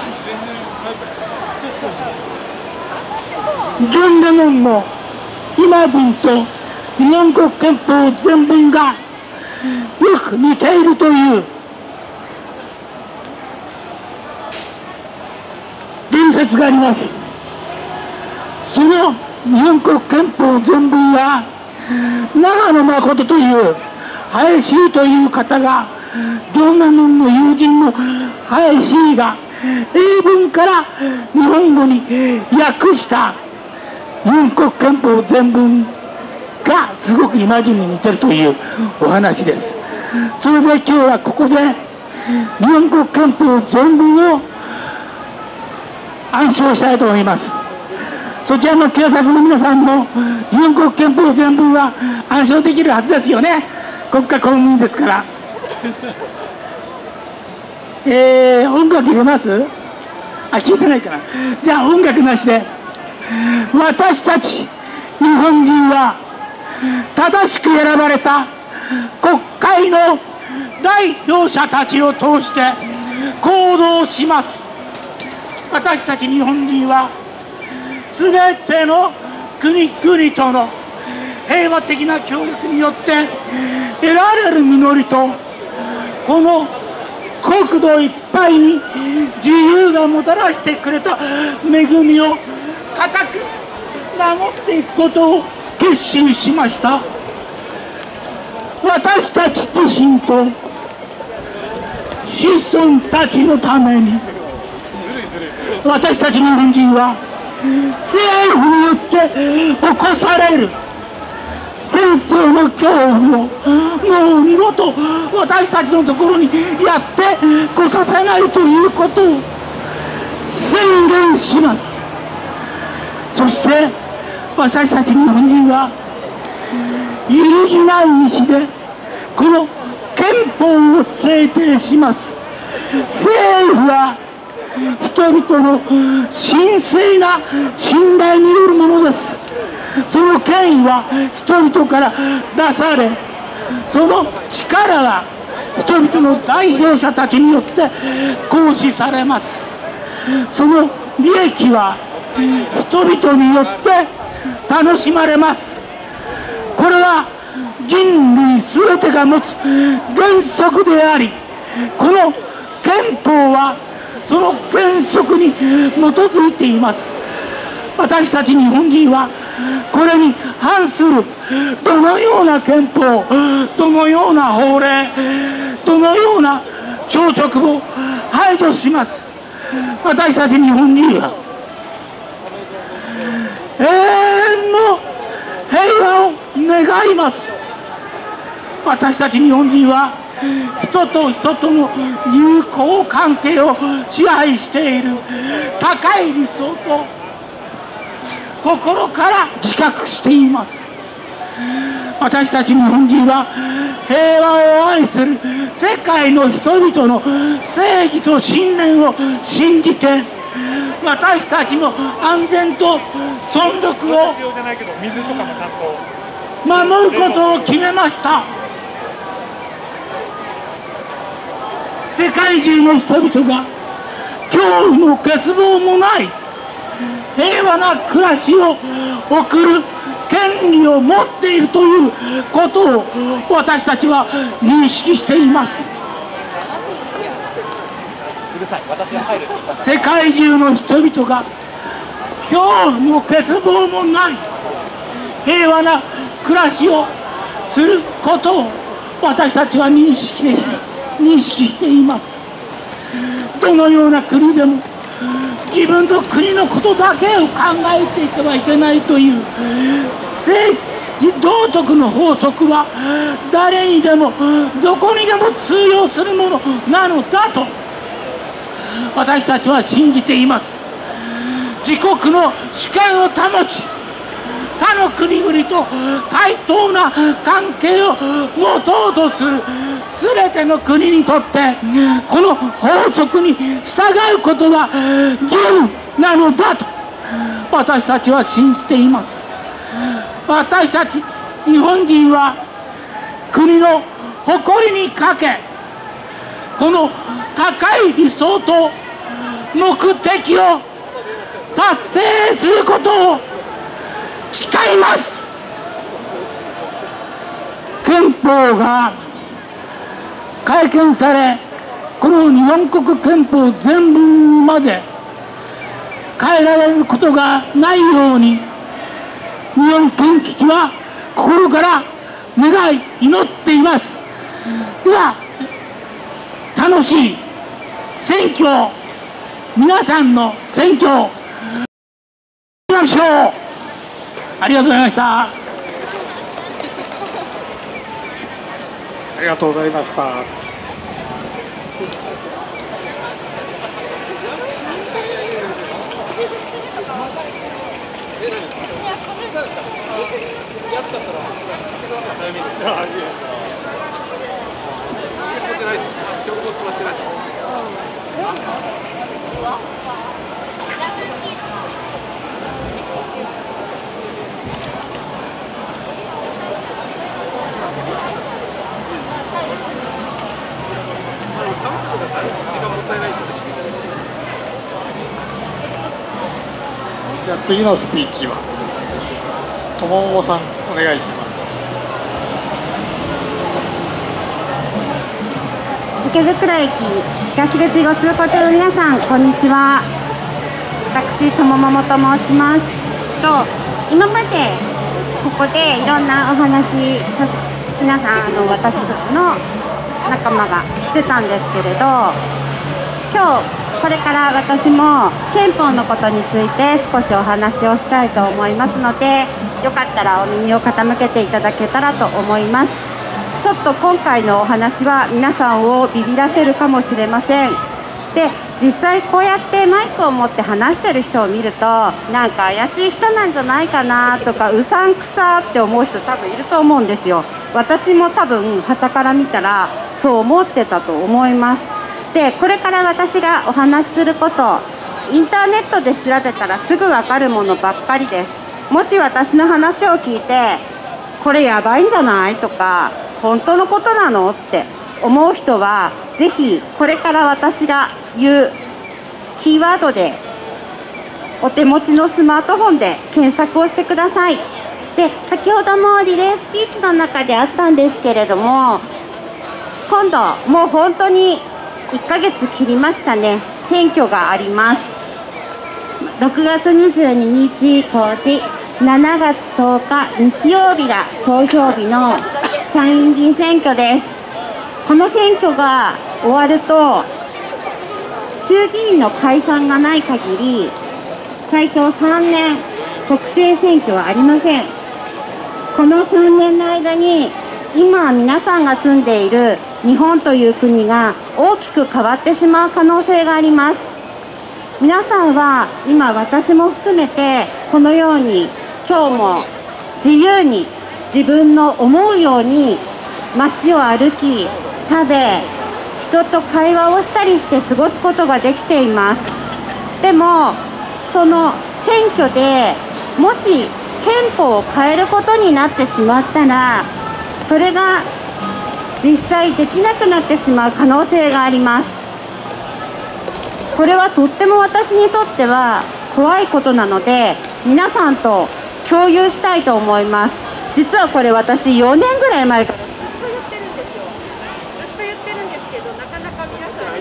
S6: ジョン・レノンのイマジンと日本国憲法全文がよく似ているという伝説があります。その日本国憲法全文は長野誠という林という方が、ジョン・レノンの友人の林が英文から日本語に訳した日本国憲法全文がすごくイマジンに似てるというお話です。それで今日はここで日本国憲法全文を暗唱したいと思います。そちらの警察の皆さんも日本国憲法全文は暗唱できるはずですよね。国家公務員ですから。音楽入れます？聞いてないかな。じゃあ音楽なしで。私たち日本人は正しく選ばれた国会の代表者たちを通して行動します。私たち日本人は全ての国々との平和的な協力によって得られる実りと、この国土いっぱいに自由がもたらしてくれた恵みを固く守っていくことを決心しました。私たち自身と子孫たちのために、私たち日本人は政府によって起こされる戦争の恐怖をもう二度と私たちのところにやってこさせないということを宣言します。そして私たち日本人は揺るぎない意志でこの憲法を制定します。政府は人々の神聖な信頼によるものです。その権威は人々から出され、その力は人々の代表者たちによって行使されます。その利益は人々によって楽しまれます。これは人類すべてが持つ原則であり、この憲法はその原則に基づいています。私たち日本人はこれに反するどのような憲法、どのような法令、どのような朝直も排除します。私たち日本人は永遠の平和を願います。私たち日本人は人と人との友好関係を支配している高い理想と心から自覚しています。私たち日本人は平和を愛する世界の人々の正義と信念を信じて、私たちの安全と存続を守ることを決めました。世界中の人々が恐怖も欠乏もない平和な暮らしを送る権利を持っているということを私たちは認識しています。世界中の人々が恐怖も欠乏もない平和な暮らしをすることを私たちは認識しています。どのような国でも自分の国のことだけを考えていてはいけないという政治道徳の法則は誰にでもどこにでも通用するものなのだと私たちは信じています。自国の主権を保ち、他の国々と対等な関係を持とうとする全ての国にとってこの法則に従うことは義務なのだと私たちは信じています。私たち日本人は国の誇りにかけ、この高い理想と目的を達成することを誓います。憲法が改憲され、この日本国憲法全文まで変えられることがないように日本県基地は心から願い祈っています。では楽しい選挙を、皆さんの選挙をしましょう。ありがとうございました。
S2: ありがとうございました。じゃあ次のスピーチは友尾さんお願いします。
S1: 池袋駅東口ご通行中の皆さん、こんにちは。私友桃と申します。今までここでいろんなお話皆さん私たちの仲間がしてたんですけれど、今日これから私も憲法のことについて少しお話をしたいと思いますので、よかったらお耳を傾けていただけたらと思います。ちょっと今回のお話は皆さんをビビらせるかもしれません。で、 実際こうやってマイクを持って話してる人を見ると、なんか怪しい人なんじゃないかなとか、うさんくさって思う人多分いると思うんですよ。私も多分傍から見たらそう思ってたと思います。で、これから私がお話しすること、インターネットで調べたらすぐ分かるものばっかりです。もし私の話を聞いて、これやばいんじゃないとか、本当のことなのって思う人は、ぜひこれから私が言うキーワードでお手持ちのスマートフォンで検索をしてください。で、先ほどもリレースピーチの中であったんですけれども、今度もう本当に1ヶ月切りましたね。選挙があります。6月22日公示、7月10日日曜日が投票日の参院議員選挙です。この選挙が終わると、衆議院の解散がない限り、最長3年国政選挙はありません。この3年の間に、今皆さんが住んでいる日本という国が大きく変わってしまう可能性があります。皆さんは今、私も含めてこのように今日も自由に自分の思うように街を歩き、食べ、人と会話をしたりして過ごすことができています。でもその選挙でもし憲法を変えることになってしまったら、それが実際できなくなってしまう可能性があります。これはとっても私にとっては怖いことなので、皆さんと共有したいと思います。実はこれ私4年ぐらい前からずっと言ってるんですよ。ずっと言ってるんですけど、なかなか皆さ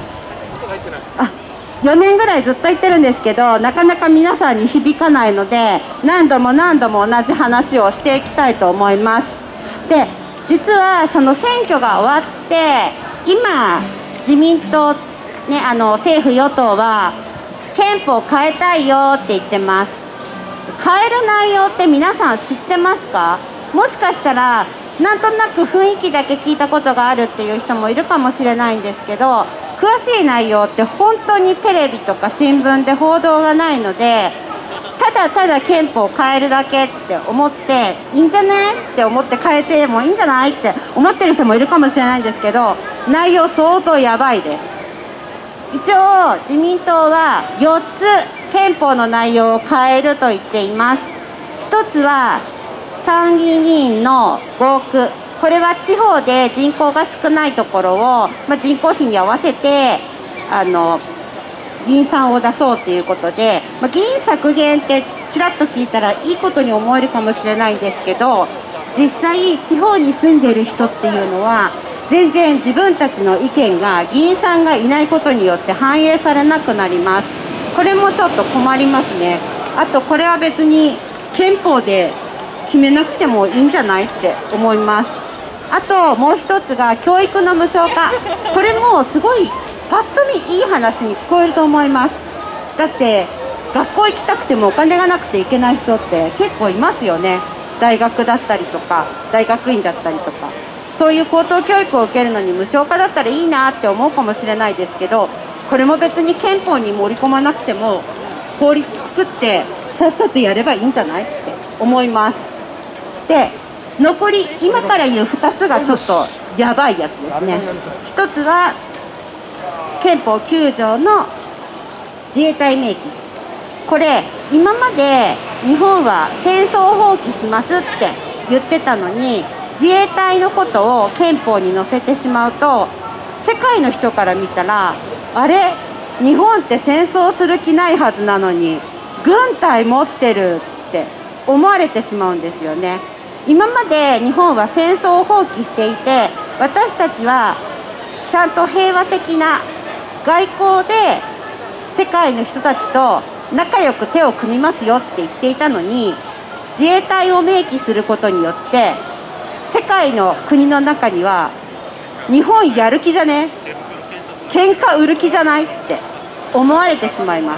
S1: ん4年ぐらいずっと言ってるんですけど、なかなか皆さんに響かないので、何度も何度も同じ話をしていきたいと思います。で、実はその選挙が終わって今自民党ね、政府与党は憲法を変えたいよって言ってます。変える内容って皆さん知ってますか？もしかしたらなんとなく雰囲気だけ聞いたことがあるっていう人もいるかもしれないんですけど、詳しい内容って本当にテレビとか新聞で報道がないので、ただただ憲法を変えるだけって思っていいんじゃねって思って変えてもいいんじゃないって思ってる人もいるかもしれないんですけど、内容相当やばいです。一応自民党は4つ憲法の内容を変えると言っています。1つは参議院議員の合区、これは地方で人口が少ないところを、人口比に合わせて議員さんを出そうということで、議員削減ってちらっと聞いたらいいことに思えるかもしれないんですけど、実際地方に住んでいる人っていうのは全然自分たちの意見が議員さんがいないことによって反映されなくなります。これもちょっと困りますね。あとこれは別に憲法で決めなくてもいいんじゃないって思います。あともう一つが教育の無償化、これもすごいパッと見いい話に聞こえると思います。だって学校行きたくてもお金がなくて行けない人って結構いますよね。大学だったりとか大学院だったりとか、そういう高等教育を受けるのに無償化だったらいいなって思うかもしれないですけど、これも別に憲法に盛り込まなくても法律作ってさっさとやればいいんじゃないって思います。で、残り今から言う2つがちょっとやばいやつですね。1つは憲法9条の自衛隊明記、これ今まで日本は戦争を放棄しますって言ってたのに、自衛隊のことを憲法に載せてしまうと、世界の人から見たら、あれ日本って戦争する気ないはずなのに軍隊持ってるって思われてしまうんですよね。今まで日本は戦争を放棄していて、私たちはちゃんと平和的な外交で世界の人たちと仲良く手を組みますよって言っていたのに、自衛隊を明記することによって世界の国の中には日本やる気じゃね、喧嘩売る気じゃないって思われてしまいます。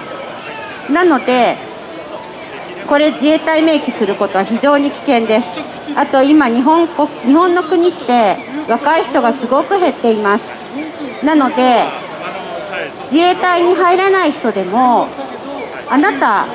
S1: なのでこれ自衛隊明記することは非常に危険です。あと今日本の国って若い人がすごく減っています。なので自衛隊に入らない人でも、あなた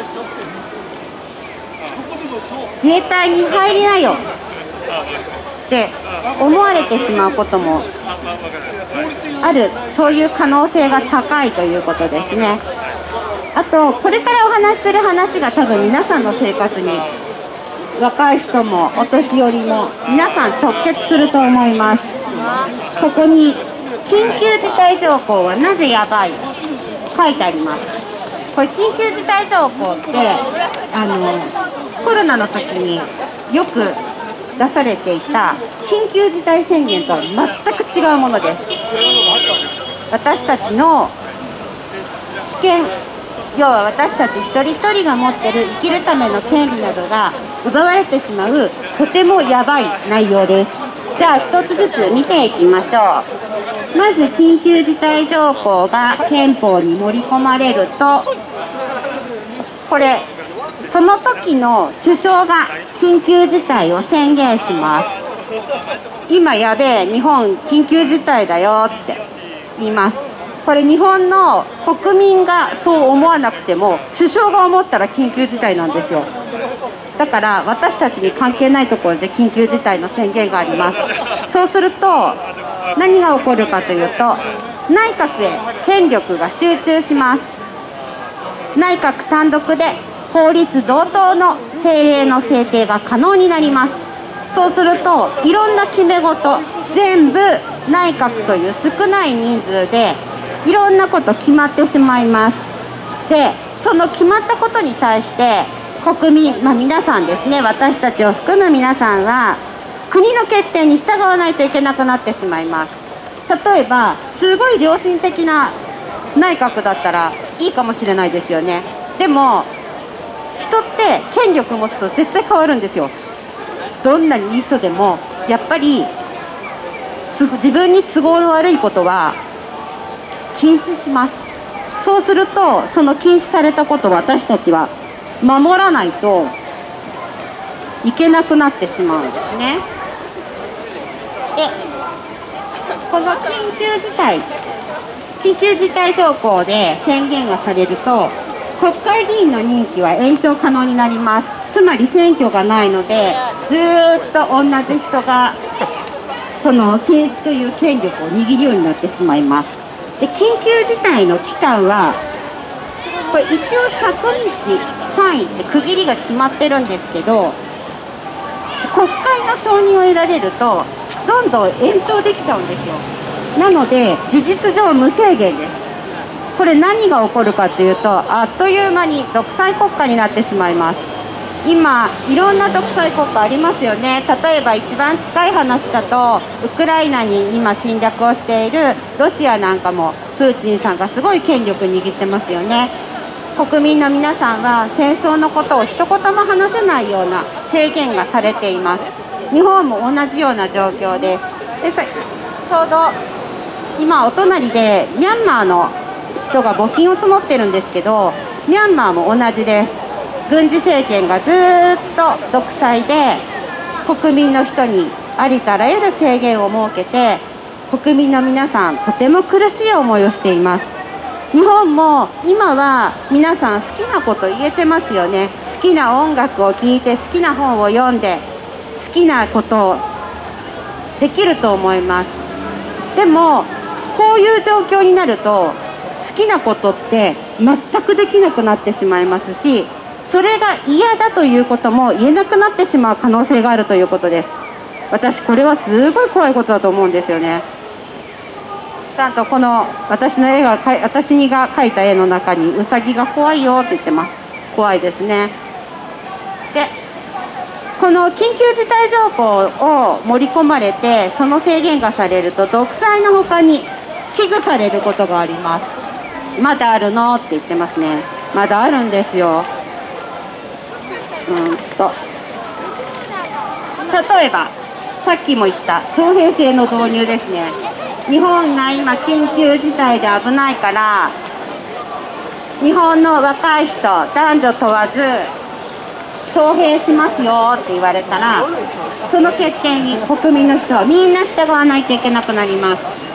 S1: 自衛隊に入りなよって思われてしまうこともある、そういう可能性が高いということですね。あと、これからお話しする話が多分皆さんの生活に、若い人もお年寄りも皆さん直結すると思います。ここに緊急事態条項はなぜやばい書いてあります。これ緊急事態条項ってコロナの時によく出されていた緊急事態宣言とは全く違うものです。私たちの主権、要は私たち一人一人が持っている生きるための権利などが奪われてしまう、とてもやばい内容です。じゃあ一つずつ見ていきましょう。まず緊急事態条項が憲法に盛り込まれると、これその時の首相が緊急事態を宣言します。今やべえ、日本緊急事態だよって言います。これ日本の国民がそう思わなくても首相が思ったら緊急事態なんですよ。だから私たちに関係ないところで緊急事態の宣言があります。そうすると何が起こるかというと、内閣へ権力が集中します。内閣単独で法律同等の政令の制定が可能になります。そうするといろんな決め事全部内閣という少ない人数でいろんなこと決まってしまいます。で、その決まったことに対して国民、皆さんですね、私たちを含む皆さんは国の決定に従わないといけなくなってしまいます。例えばすごい良心的な内閣だったらいいかもしれないですよね。でも人って権力持つと絶対変わるんですよ。どんなにいい人でもやっぱり自分に都合の悪いことは禁止します。そうするとその禁止されたことを私たちは守らないといけなくなってしまうんですね。で、この緊急事態条項で宣言がされると国会議員の任期は延長可能になります。つまり選挙がないのでずーっと同じ人がその政治という権力を握るようになってしまいます。で、緊急事態の期間はこれ一応100日単位って区切りが決まってるんですけど、国会の承認を得られるとどんどん延長できちゃうんですよ。なので事実上無制限です。これ何が起こるかというと、あっという間に独裁国家になってしまいます。今いろんな独裁国家ありますよね。例えば一番近い話だとウクライナに今侵略をしているロシアなんかもプーチンさんがすごい権力握ってますよね。国民の皆さんは戦争のことを一言も話せないような制限がされています。日本も同じような状況です。で、ちょうど今お隣でミャンマーの人が募金を募ってるんですけど、ミャンマーも同じです。軍事政権がずっと独裁で国民の人にありとあらゆる制限を設けて、国民の皆さんとても苦しい思いをしています。日本も今は皆さん好きなこと言えてますよね。好きな音楽を聴いて好きな本を読んで好きなことをできると思います。でもこういう状況になると好きなことって全くできなくなってしまいますし、それが嫌だということも言えなくなってしまう可能性があるということです。私これはすごい怖いことだと思うんですよね。ちゃんとこの私が描いた絵の中にウサギが怖いよって言ってます。怖いですね。で、この緊急事態条項を盛り込まれてその制限がされると独裁の他に危惧されることがあります。まだあるのって言ってますね。まだあるんですよ。例えばさっきも言った徴兵制の導入ですね。日本が今緊急事態で危ないから日本の若い人男女問わず徴兵しますよって言われたら、その決定に国民の人はみんな従わないといけなくなります。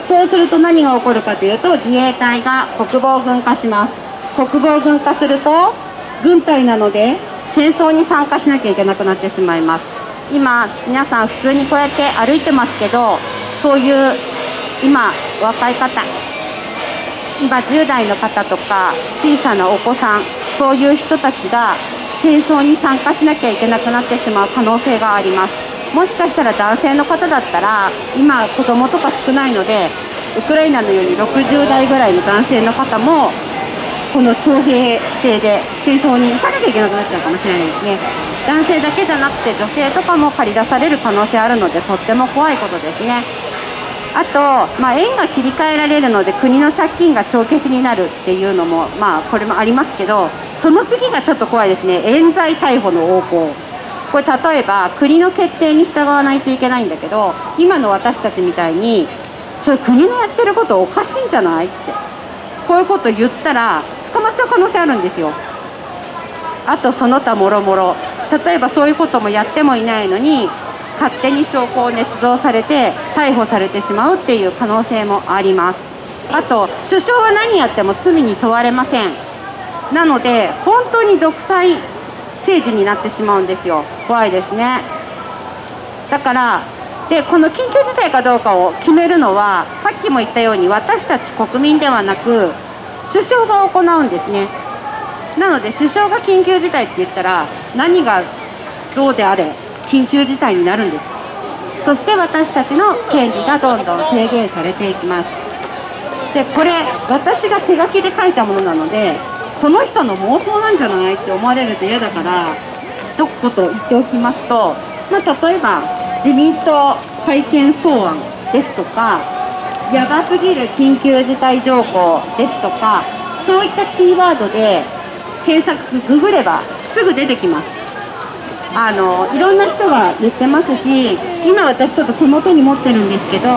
S1: そうすると何が起こるかというと、自衛隊が国防軍化します。国防軍化すると軍隊なので戦争に参加しなきゃいけなくなってしまいます。今皆さん普通にこうやって歩いてますけど、そういう今若い方、今10代の方とか小さなお子さん、そういう人たちが戦争に参加しなきゃいけなくなってしまう可能性があります。もしかしたら男性の方だったら、今子供とか少ないので、ウクライナのように60代ぐらいの男性の方もこの徴兵制で戦争に行かなきゃいけなくなっちゃうかもしれないですね。男性だけじゃなくて女性とかも駆り出される可能性あるので、とっても怖いことですね。あと、円が切り替えられるので国の借金が帳消しになるっていうのも、これもありますけど、その次がちょっと怖いですね。冤罪逮捕の横行。これ例えば国の決定に従わないといけないんだけど、今の私たちみたいに国のやってることおかしいんじゃないって、こういうこと言ったら捕まっちゃう可能性あるんですよ。あとその他もろもろ、例えばそういうこともやってもいないのに勝手に証拠を捏造されて逮捕されてしまうっていう可能性もあります。あと首相は何やっても罪に問われません。なので本当に独裁政治になってしまうんですよ。怖いですね。だからこの緊急事態かどうかを決めるのは、さっきも言ったように私たち国民ではなく首相が行うんですね。なので首相が緊急事態って言ったら、何がどうであれ緊急事態になるんです。そして私たちの権利がどんどん制限されていきます。でこれ私が手書きで書いたものなので、この人の妄想なんじゃないって思われると嫌だから、一言言っておきますと、例えば自民党改憲草案ですとか、やばすぎる緊急事態条項ですとか、そういったキーワードで検索ググればすぐ出てきます。いろんな人が言ってますし、今私ちょっと手元に持ってるんですけど、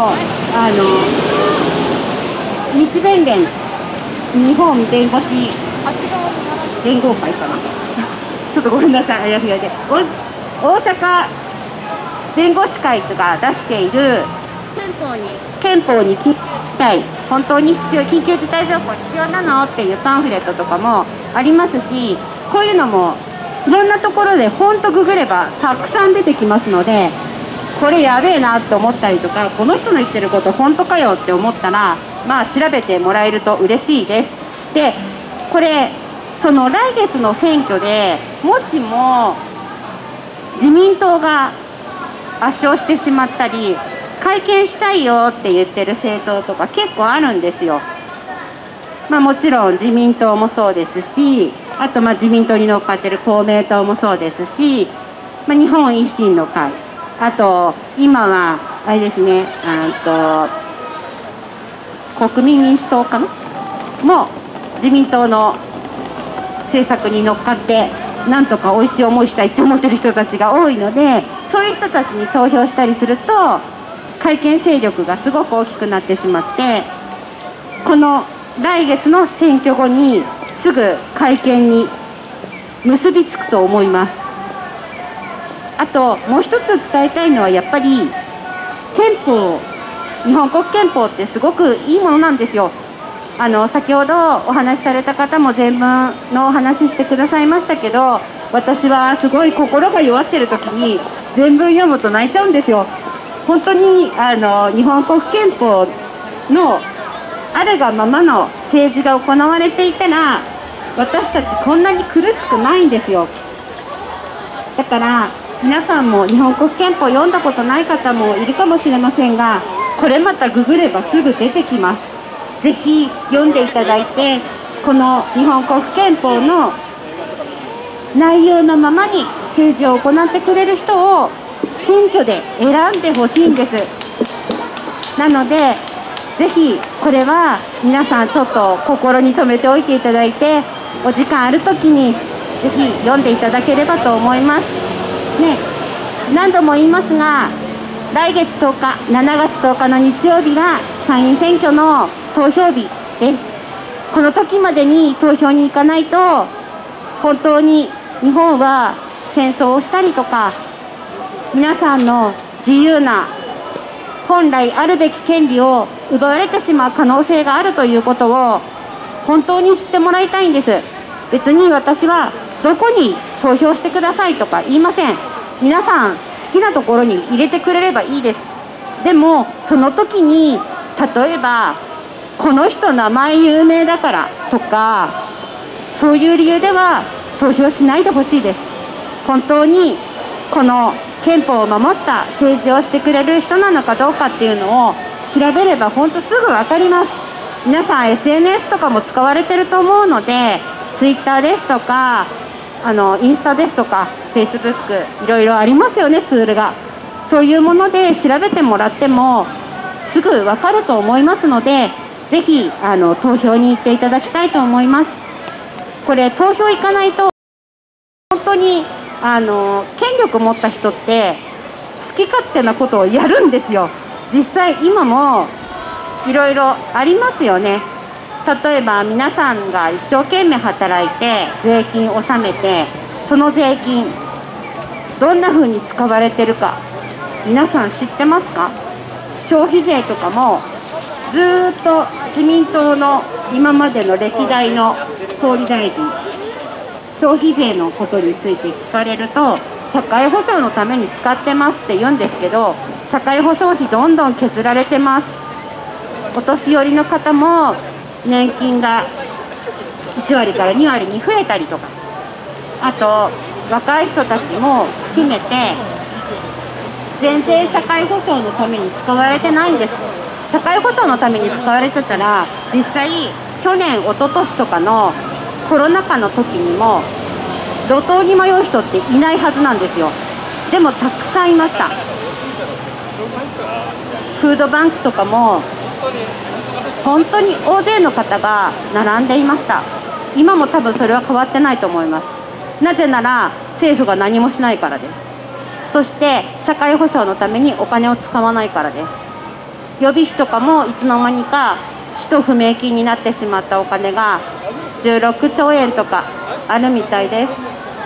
S1: 日弁連、日本弁護士連合会かなちょっとごめんなさい、大阪弁護士会とか出している憲法に緊急事態、本当に必要、緊急事態条項必要なのっていうパンフレットとかもありますし、こういうのもいろんなところで本当ググればたくさん出てきますので、これやべえなと思ったりとか、この人の言ってること本当かよって思ったら、調べてもらえると嬉しいです。でこれその来月の選挙でもしも自民党が圧勝してしまったり、改憲したいよって言ってる政党とか結構あるんですよ。もちろん自民党もそうですし、あと自民党に乗っかってる公明党もそうですし、日本維新の会、あと今はあれですね、国民民主党かなも自民党の政策に乗っかってなんとか美味しい思いしたいって思ってる人たちが多いので、そういう人たちに投票したりすると改憲勢力がすごく大きくなってしまって、この来月の選挙後にすぐ改憲に結びつくと思います。あともう一つ伝えたいのは、やっぱり憲法、日本国憲法ってすごくいいものなんですよ。先ほどお話しされた方も全文のお話ししてくださいましたけど、私はすごい心が弱ってる時に全文読むと泣いちゃうんですよ。本当に日本国憲法のあるがままの政治が行われていたら、私たちこんなに苦しくないんですよ。だから皆さんも日本国憲法読んだことない方もいるかもしれませんが、これまたググればすぐ出てきます。ぜひ読んでいただいて、この日本国憲法の内容のままに政治を行ってくれる人を選挙で選んでほしいんです。なのでぜひこれは皆さんちょっと心に留めておいていただいて、お時間ある時にぜひ読んでいただければと思いますね。何度も言いますが、来月10日、7月10日の日曜日が参院選挙の投票日です。この時までに投票に行かないと、本当に日本は戦争をしたりとか、皆さんの自由な本来あるべき権利を奪われてしまう可能性があるということを本当に知ってもらいたいんです。別に私はどこに投票してくださいとか言いません。皆さん好きなところに入れてくれればいいです。でもその時に例えばこの人名前有名だからとかそういう理由では投票しないでほしいです。本当にこの憲法を守った政治をしてくれる人なのかどうかっていうのを調べれば本当すぐ分かります。皆さん SNS とかも使われてると思うので Twitter ですとかインスタですとか Facebook いろいろありますよね、ツールが。そういうもので調べてもらってもすぐ分かると思いますので、ぜひ投票に行っていただきたいと思います。これ投票行かないと本当に権力を持った人って好き勝手なことをやるんですよ。実際今もいろいろありますよね。例えば皆さんが一生懸命働いて税金を納めて、その税金どんな風に使われてるか皆さん知ってますか？消費税とかもずーっと自民党の今までの歴代の総理大臣、消費税のことについて聞かれると社会保障のために使ってますって言うんですけど、社会保障費どんどん削られてます。お年寄りの方も年金が1割から2割に増えたりとか、あと若い人たちも含めて全然社会保障のために使われてないんです。社会保障のために使われてたら実際去年一昨年とかのコロナ禍の時にも路頭に迷う人っていないはずなんですよ。でもたくさんいました。フードバンクとかも本当に大勢の方が並んでいました。今も多分それは変わってないと思います。なぜなら政府が何もしないからです。そして社会保障のためにお金を使わないからです。予備費とかもいつの間にか使途不明金になってしまったお金が16兆円とかあるみたいです。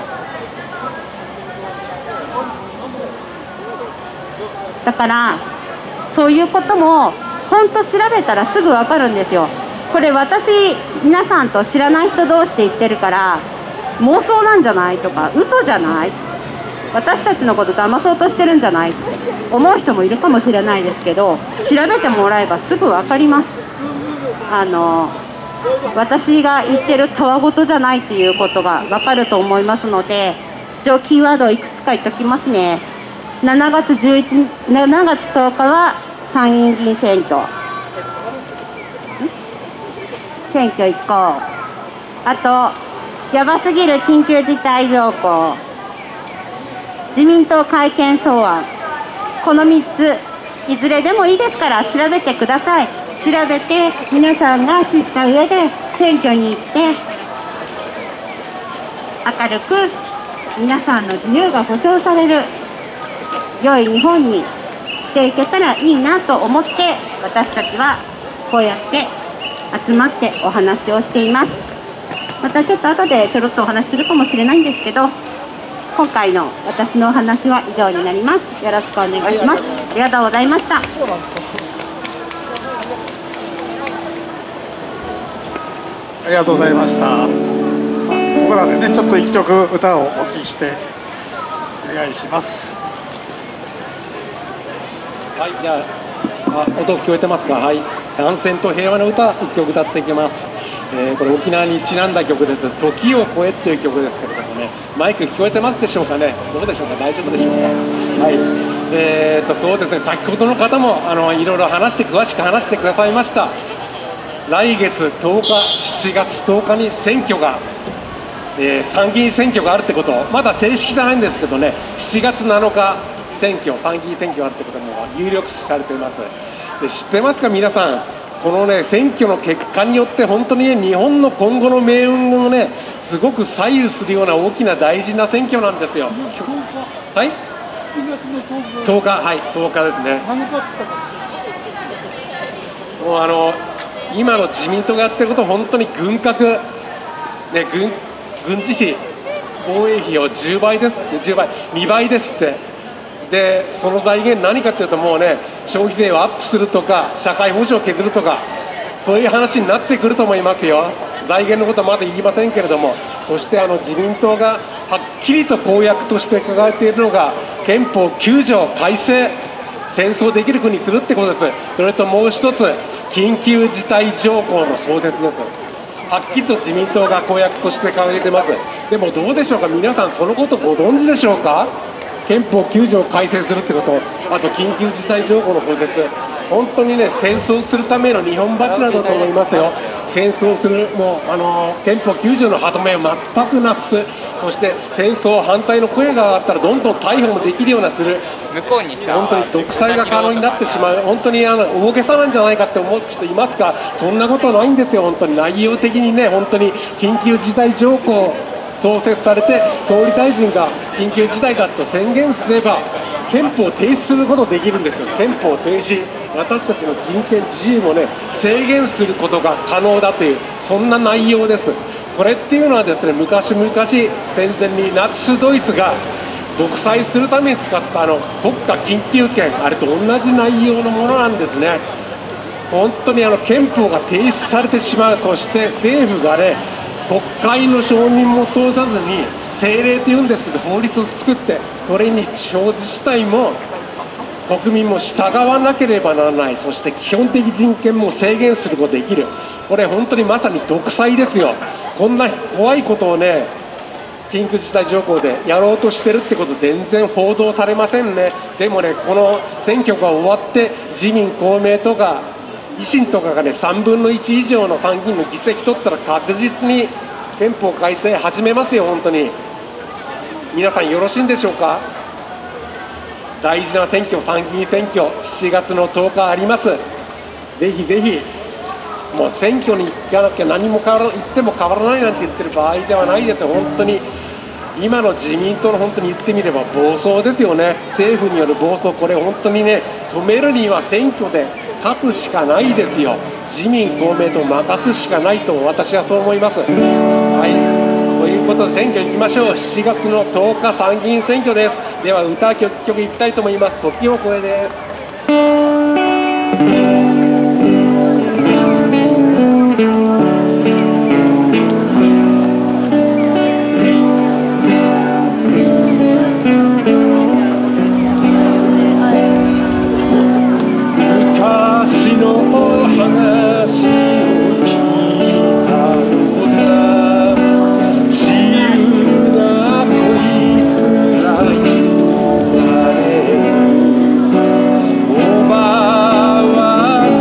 S1: だからそういうことも本当調べたらすぐ分かるんですよ。これ私皆さんと知らない人同士で言ってるから妄想なんじゃないとか嘘じゃない、私たちのこと騙そうとしてるんじゃないって思う人もいるかもしれないですけど、調べてもらえばすぐ分かります。私が言ってるたわごとじゃないっていうことが分かると思いますので、キーワードをいくつか言っておきますね。7月10日は参議院議員選挙行こう。あとやばすぎる緊急事態条項、自民党改憲草案、この3ついずれでもいいですから調べてください。調べて皆さんが知った上で選挙に行って明るく皆さんの自由が保障される良い日本にしていけたらいいなと思って、私たちはこうやって集まってお話をしています。またちょっと後でちょろっとお話しするかもしれないんですけど、今回の私のお話は以上になります。よろしくお願いします。ありがとうございました。
S2: ありがとうございました。ここらでね、ちょっと一曲歌をお聴きしてお願いします。
S4: はい、じゃあ、音聞こえてますか？はい、安全と平和の歌、一曲歌っていきます。これ沖縄にちなんだ曲です。時を超えっていう曲ですけれどもね、マイク聞こえてますでしょうかね。どうでしょうか、大丈夫でしょうか。はい、そうですね、先ほどの方もいろいろ詳しく話してくださいました。来月10日、7月10日に選挙が、参議院選挙があるってこと、まだ正式じゃないんですけどね、7月7日参議院選挙があるってことも有力視されています。で、知ってますか皆さん、このね選挙の結果によって本当に、ね、日本の今後の命運をねすごく左右するような大きな大事な選挙なんですよ。はい、10日、はい、10日ですね。もう今の自民党がやってること、本当に軍拡、ね、軍事費、防衛費を10倍です、2倍ですって。 でその財源何かっていうと、もうね、消費税をアップするとか社会保障を削るとか、そういう話になってくると思いますよ。財源のことはまだ言いませんけれども、そして自民党がはっきりと公約として掲げているのが憲法9条改正、戦争できる国にするってことです。それともう一つ、緊急事態条項の創設です。はっきりと自民党が公約として掲げてます。でもどうでしょうか、皆さんそのことご存知でしょうか。憲法9条を改正するってこと、あと緊急事態条項の創設、本当にね、戦争するための日本柱だと思いますよ。戦争する、もう憲法9条の歯止めを全くなくす、そして戦争反対の声が上がったらどんどん逮捕もできるようなする、本当に独裁が可能になってしまう、本当に大げさなんじゃないかって思う人いますが、そんなことないんですよ。本当に内容的にね、本当に緊急事態条項創設されて、総理大臣が緊急事態だと宣言すれば憲法を停止することできるんですよ。憲法停止、私たちの人権自由もね、制限することが可能だという、そんな内容です。これっていうのはですね、昔々戦前にナチスドイツが独裁するために使った国家緊急権、あれと同じ内容のものなんですね。本当に憲法が停止されてしまう、そして政府がね、国会の承認も通さずに政令というんですけど法律を作って、これに地方自治体も国民も従わなければならない、そして基本的人権も制限することができる、これ本当にまさに独裁ですよ。こんな怖いことをね、緊急事態条項でやろうとしてるってこと全然報道されませんね。でもね、この選挙が終わって自民公明とか維新とかがね、3分の1以上の参議院の議席取ったら確実に憲法改正始めますよ。本当に皆さんよろしいんでしょうか。大事な選挙、参議院選挙7月の10日あります。ぜひぜひ、もう選挙に行かなきゃ何も言っても変わらないなんて言ってる場合ではないですよ。本当に今の自民党の本当に言ってみれば暴走ですよね。政府による暴走、これ本当にね、止めるには選挙で勝つしかないですよ。自民公明と任すしかないと私はそう思います。はい、ということで選挙行きましょう。7月の10日参議院選挙です。では歌曲いきたいと思います。時を超えです。おばあは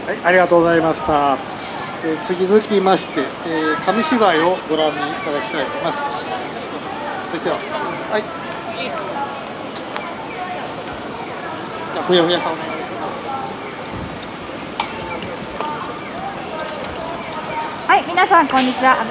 S2: はい、ありがとうございました。続きまして、紙芝居をご覧いただきたいと思います。そしては、はい。じゃあ、ふやふやさんお願いします。
S7: はい、皆さんこんにちは。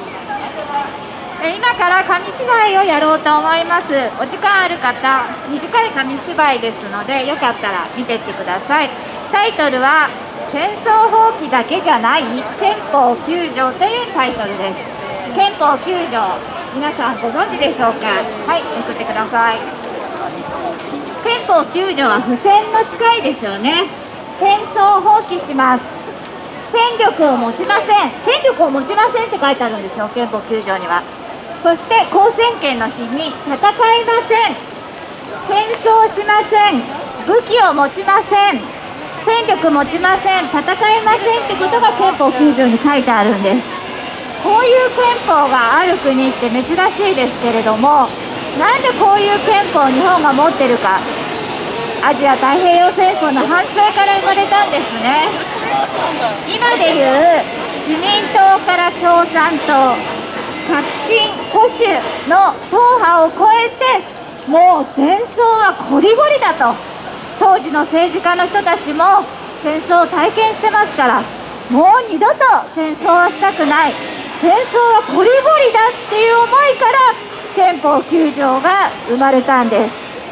S7: 今から紙芝居をやろうと思います。お時間ある方、短い紙芝居ですので、よかったら見てってください。タイトルは戦争放棄だけじゃない憲法9条というタイトルです。憲法9条、皆さんご存知でしょうか。はい、めくってください。憲法9条は不戦の誓いですよね。戦争を放棄します。戦力を持ちません。戦力を持ちませんって書いてあるんですよ、憲法9条には。そして交戦権の日に戦いません。戦争しません。武器を持ちません。戦力持ちません。戦いませんってことが憲法9条に書いてあるんです。こういう憲法がある国って珍しいですけれども、なんでこういう憲法を日本が持ってるか。アジア太平洋戦争の反省から生まれたんですね。今でいう自民党から共産党、革新保守の党派を超えて、もう戦争はこりごりだと。当時の政治家の人たちも戦争を体験してますから、もう二度と戦争はしたくない、戦争はこりごりだっていう思いから憲法9条が生まれたんです。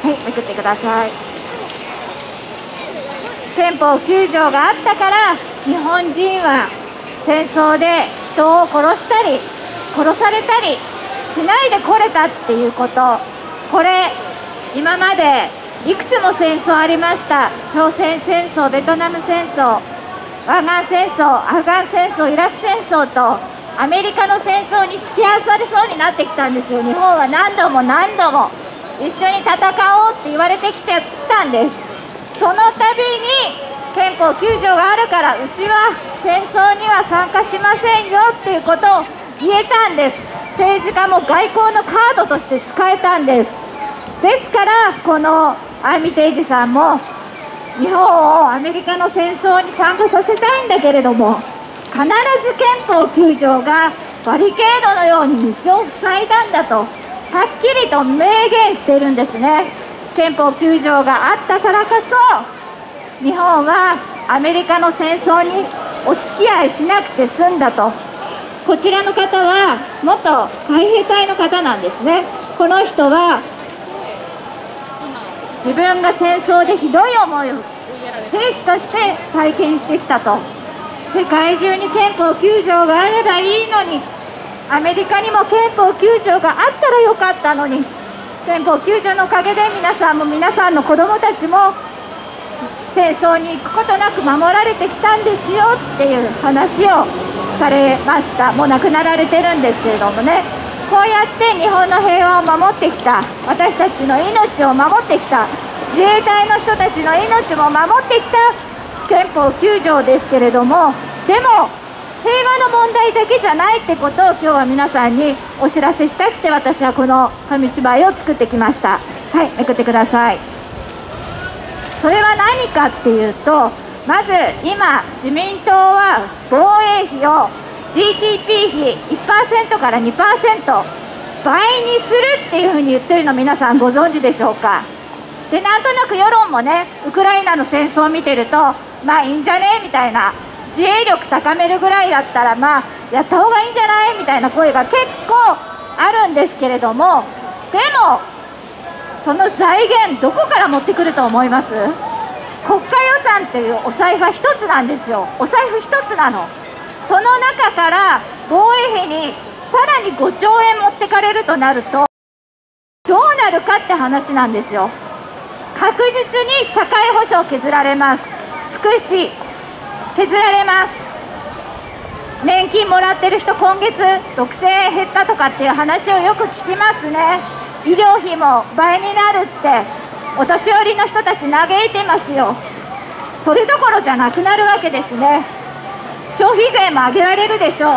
S7: はい、めくってください。憲法9条があったから日本人は戦争で人を殺したり殺されたりしないでこれたっていうこと。これ今までいくつも戦争ありました。朝鮮戦争、ベトナム戦争、湾岸戦争、アフガン戦争、イラク戦争とアメリカの戦争に付き合わされそうになってきたんですよ。日本は何度も何度も一緒に戦おうって言われてきたんです。その度に憲法9条があるから、うちは戦争には参加しませんよっていうことを言えたんです。政治家も外交のカードとして使えたんです。ですからこのアーミテージさんも日本をアメリカの戦争に参加させたいんだけれども、必ず憲法9条がバリケードのように道を塞いだんだとはっきりと明言しているんですね。憲法9条があったからこそ日本はアメリカの戦争にお付き合いしなくて済んだと。こちらの方は元海兵隊の方なんですね。この人は自分が戦争でひどい思いを兵士として体験してきたと。世界中に憲法9条があればいいのに、アメリカにも憲法9条があったらよかったのに、憲法9条のおかげで皆さんも皆さんの子どもたちも戦争に行くことなく守られてきたんですよっていう話をされました。もう亡くなられてるんですけれどもね、こうやって日本の平和を守ってきた、私たちの命を守ってきた、自衛隊の人たちの命も守ってきた憲法9条ですけれども、でも平和の問題だけじゃないってことを今日は皆さんにお知らせしたくて、私はこの紙芝居を作ってきました。はい、めくってください。それは何かっていうと、まず今自民党は防衛費を GDP 比 1% から 2% 倍にするっていうふうに言ってるの、皆さんご存知でしょうか。で、なんとなく世論もね、ウクライナの戦争を見てると、まあいいんじゃねみたいな、自衛力高めるぐらいだったらまあやった方がいいんじゃないみたいな声が結構あるんですけれども、でもその財源どこから持ってくると思います？国家予算というお財布は一つなんですよ。お財布一つなの。その中から防衛費にさらに5兆円持ってかれるとなるとどうなるかって話なんですよ。確実に社会保障削られます。福祉削られます。年金もらってる人、今月6000円減ったとかっていう話をよく聞きますね。医療費も倍になるってお年寄りの人たち嘆いてますよ。それどころじゃなくなるわけですね。消費税も上げられるでしょう。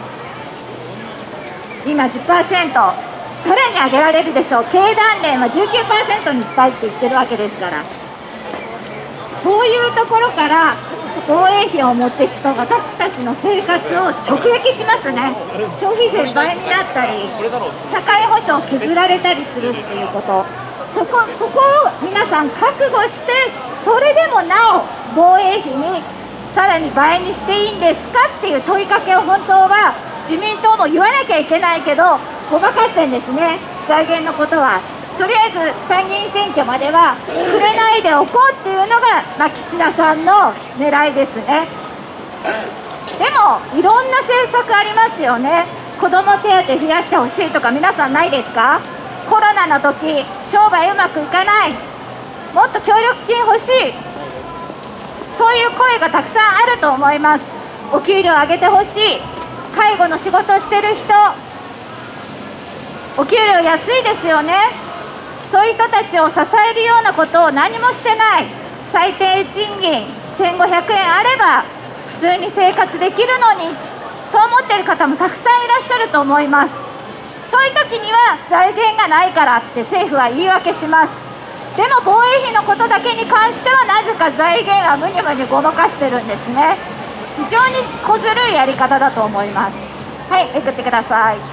S7: 今 10%、 さらに上げられるでしょう。経団連は 19% にしたいって言ってるわけですから、そういうところから防衛費を持っていくと私たちの生活を直撃しますね。消費税倍になったり社会保障削られたりするっていうこと、そこを皆さん覚悟して、それでもなお防衛費にさらに倍にしていいんですかっていう問いかけを本当は自民党も言わなきゃいけないけどごまかしてんですね、財源のことは。とりあえず参議院選挙までは触れないでおこうっていうのが、岸田さんの狙いですね。でもいろんな政策ありますよね。子ども手当増やしてほしいとか皆さんないですか？コロナの時商売うまくいかない、もっと協力金欲しい、そういう声がたくさんあると思います。お給料上げてほしい、介護の仕事してる人お給料安いですよね。そういう人たちを支えるようなことを何もしてない。最低賃金1500円あれば普通に生活できるのに、そう思っている方もたくさんいらっしゃると思います。そういう時には財源がないからって政府は言い訳します。でも防衛費のことだけに関してはなぜか財源はむにむにごまかしてるんですね。非常に小ずるいやり方だと思います。はい、めくってください。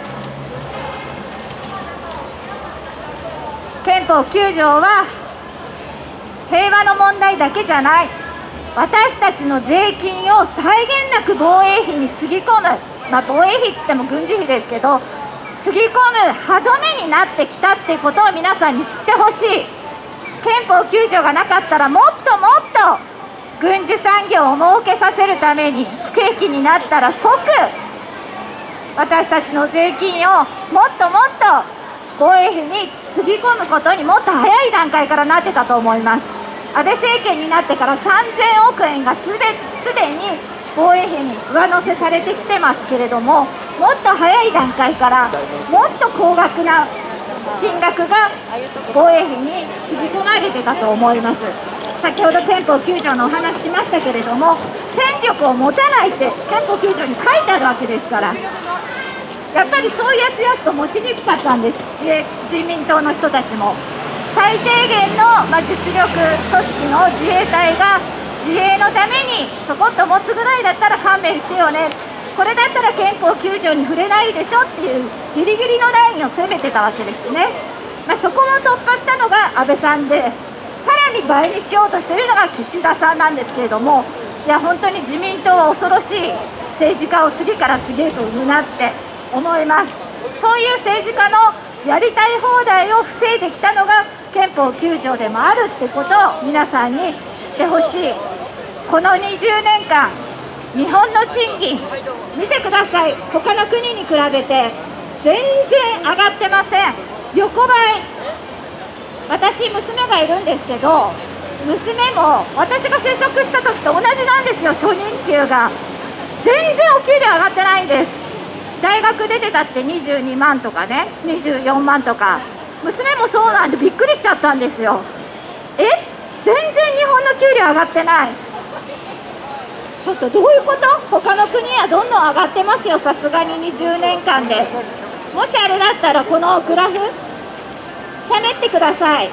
S7: 憲法9条は平和の問題だけじゃない、私たちの税金を際限なく防衛費につぎ込む、防衛費って言っても軍事費ですけど、つぎ込む歯止めになってきたっていうことを皆さんに知ってほしい。憲法9条がなかったらもっともっと軍事産業を儲けさせるために不景気になったら即私たちの税金をもっともっと防衛費につぎ込むことにもっと早い段階からなってたと思います。安倍政権になってから3000億円がすでに防衛費に上乗せされてきてますけれども、もっと早い段階からもっと高額な金額が防衛費につぎ込まれてたと思います。先ほど憲法9条のお話しましたけれども、戦力を持たないって憲法9条に書いてあるわけですから、やっぱりそうやすやすと持ちにくかったんです、自民党の人たちも。最低限の実力組織の自衛隊が自衛のためにちょこっと持つぐらいだったら勘弁してよね、これだったら憲法9条に触れないでしょっていうギリギリのラインを攻めてたわけですね。そこを突破したのが安倍さんで、さらに倍にしようとしているのが岸田さんなんですけれども、いや本当に自民党は恐ろしい政治家を次から次へと生むなって思います。そういう政治家のやりたい放題を防いできたのが憲法9条でもあるってことを皆さんに知ってほしい。この20年間日本の賃金見てください。他の国に比べて全然上がってません。横ばい。私娘がいるんですけど、娘も私が就職した時と同じなんですよ。初任給が全然お給料上がってないんです。大学出てたって22万とかね、24万とか、娘もそうなんでびっくりしちゃったんですよ。全然日本の給料上がってない。ちょっとどういうこと？他の国はどんどん上がってますよ、さすがに20年間で。もしあれだったらこのグラフ喋ってください。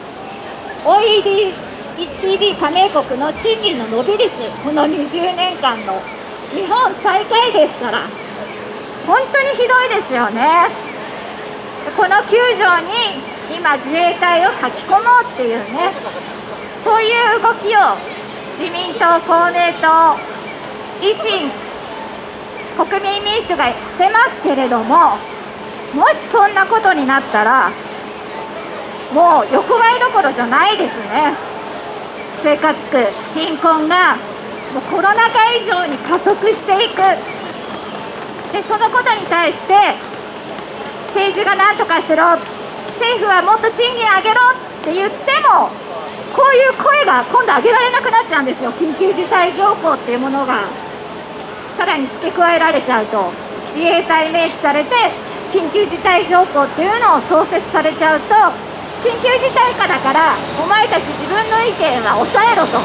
S7: OECD 加盟国の賃金の伸び率、この20年間の日本最下位ですから、本当にひどいですよね。この9条に今自衛隊を書き込もうっていうね、そういう動きを自民党、公明党、維新、国民民主がしてますけれども、もしそんなことになったらもう横ばいどころじゃないですね。生活苦、貧困がもうコロナ禍以上に加速していく。でそのことに対して政治が何とかしろ、政府はもっと賃金上げろって言っても、こういう声が今度上げられなくなっちゃうんですよ。緊急事態条項っていうものがさらに付け加えられちゃうと、自衛隊明記されて緊急事態条項っていうのを創設されちゃうと、緊急事態下だからお前たち自分の意見は抑えろと、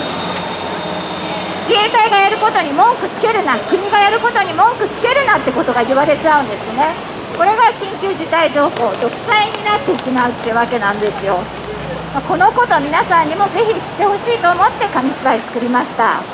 S7: 自衛隊がやることに文句つけるな、国がやることに文句つけるなってことが言われちゃうんですね。これが緊急事態条項、独裁になってしまうってわけなんですよ。 このこと皆さんにもぜひ知ってほしいと思って紙芝居作りました。はい、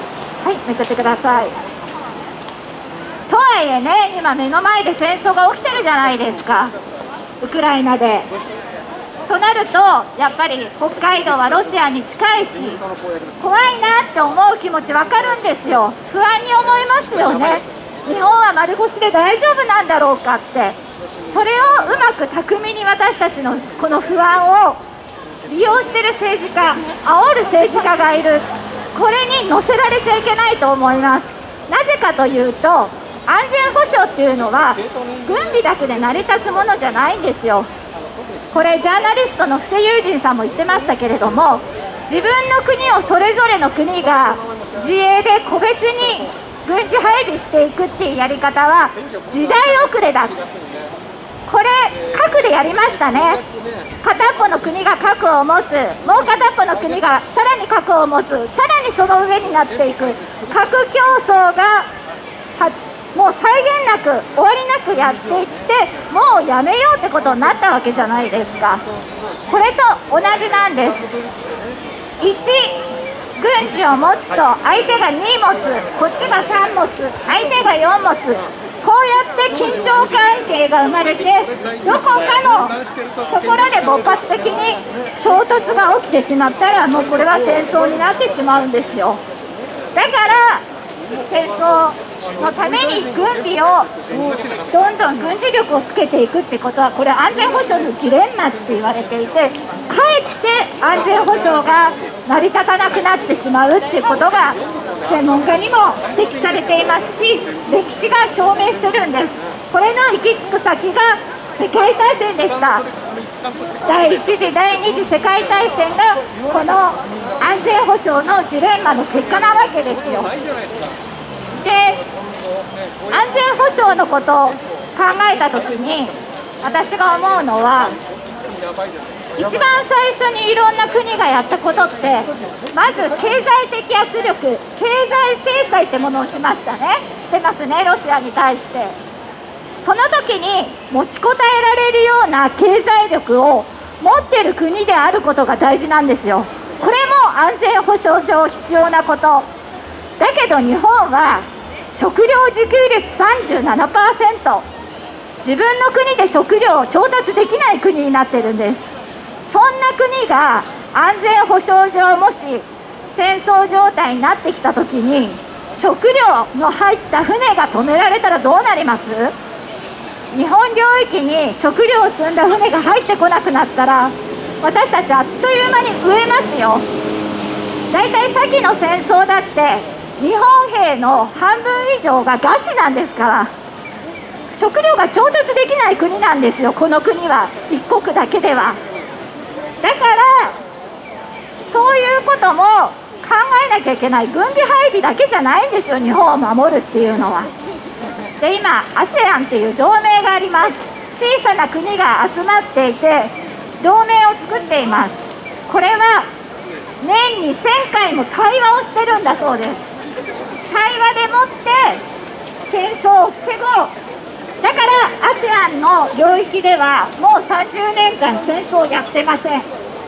S7: めくってください。とはいえね、今目の前で戦争が起きてるじゃないですか、ウクライナで。となるとやっぱり北海道はロシアに近いし、怖いなって思う気持ちわかるんですよ。不安に思いますよね。日本は丸腰で大丈夫なんだろうかって。それをうまく巧みに私たちのこの不安を利用してる政治家、煽る政治家がいる。これに乗せられちゃいけないと思います。なぜかというと、安全保障っていうのは軍備だけで成り立つものじゃないんですよ。これジャーナリストの布施友人さんも言ってましたけれども、自分の国をそれぞれの国が自衛で個別に軍事配備していくっていうやり方は時代遅れだ。これ核でやりましたね。片っぽの国が核を持つ、もう片っぽの国がさらに核を持つ、さらにその上になっていく核競争がもう際限なく終わりなくやっていって、もうやめようってことになったわけじゃないですか。これと同じなんです。1、軍事を持つと相手が2持つ、こっちが3持つ、相手が4持つ、こうやって緊張関係が生まれて、どこかのところで勃発的に衝突が起きてしまったら、もうこれは戦争になってしまうんですよ。だから戦争のために軍備をどんどん軍事力をつけていくってことは、これ安全保障のジレンマって言われていて、かえって安全保障が成り立たなくなってしまうっていうことが専門家にも指摘されていますし、歴史が証明してるんです。これの行き着く先が世界大戦でした。第1次第2次世界大戦がこの安全保障のジレンマの結果なわけですよ。で、安全保障のことを考えたときに私が思うのは、一番最初にいろんな国がやったことって、まず経済的圧力、経済制裁ってものをしましたね。してますね、ロシアに対して。その時に持ちこたえられるような経済力を持っている国であることが大事なんですよ。これも安全保障上必要なこと。だけど日本は食料自給率 37%、 自分の国で食料を調達できない国になってるんです。そんな国が安全保障上もし戦争状態になってきた時に、食料の入った船が止められたらどうなります？日本領域に食料を積んだ船が入ってこなくなったら、私たちあっという間に飢えますよ。だいたい先の戦争だって日本兵の半分以上が餓死なんですから、食料が調達できない国なんですよ、この国は一国だけでは。だからそういうことも考えなきゃいけない。軍備配備だけじゃないんですよ、日本を守るっていうのは。で、今 ASEAN っていう同盟があります。小さな国が集まっていて同盟を作っています。これは年に1000回も対話をしてるんだそうです。対話でもって戦争を防ごう。だから ASEAN の領域ではもう30年間戦争をやってません。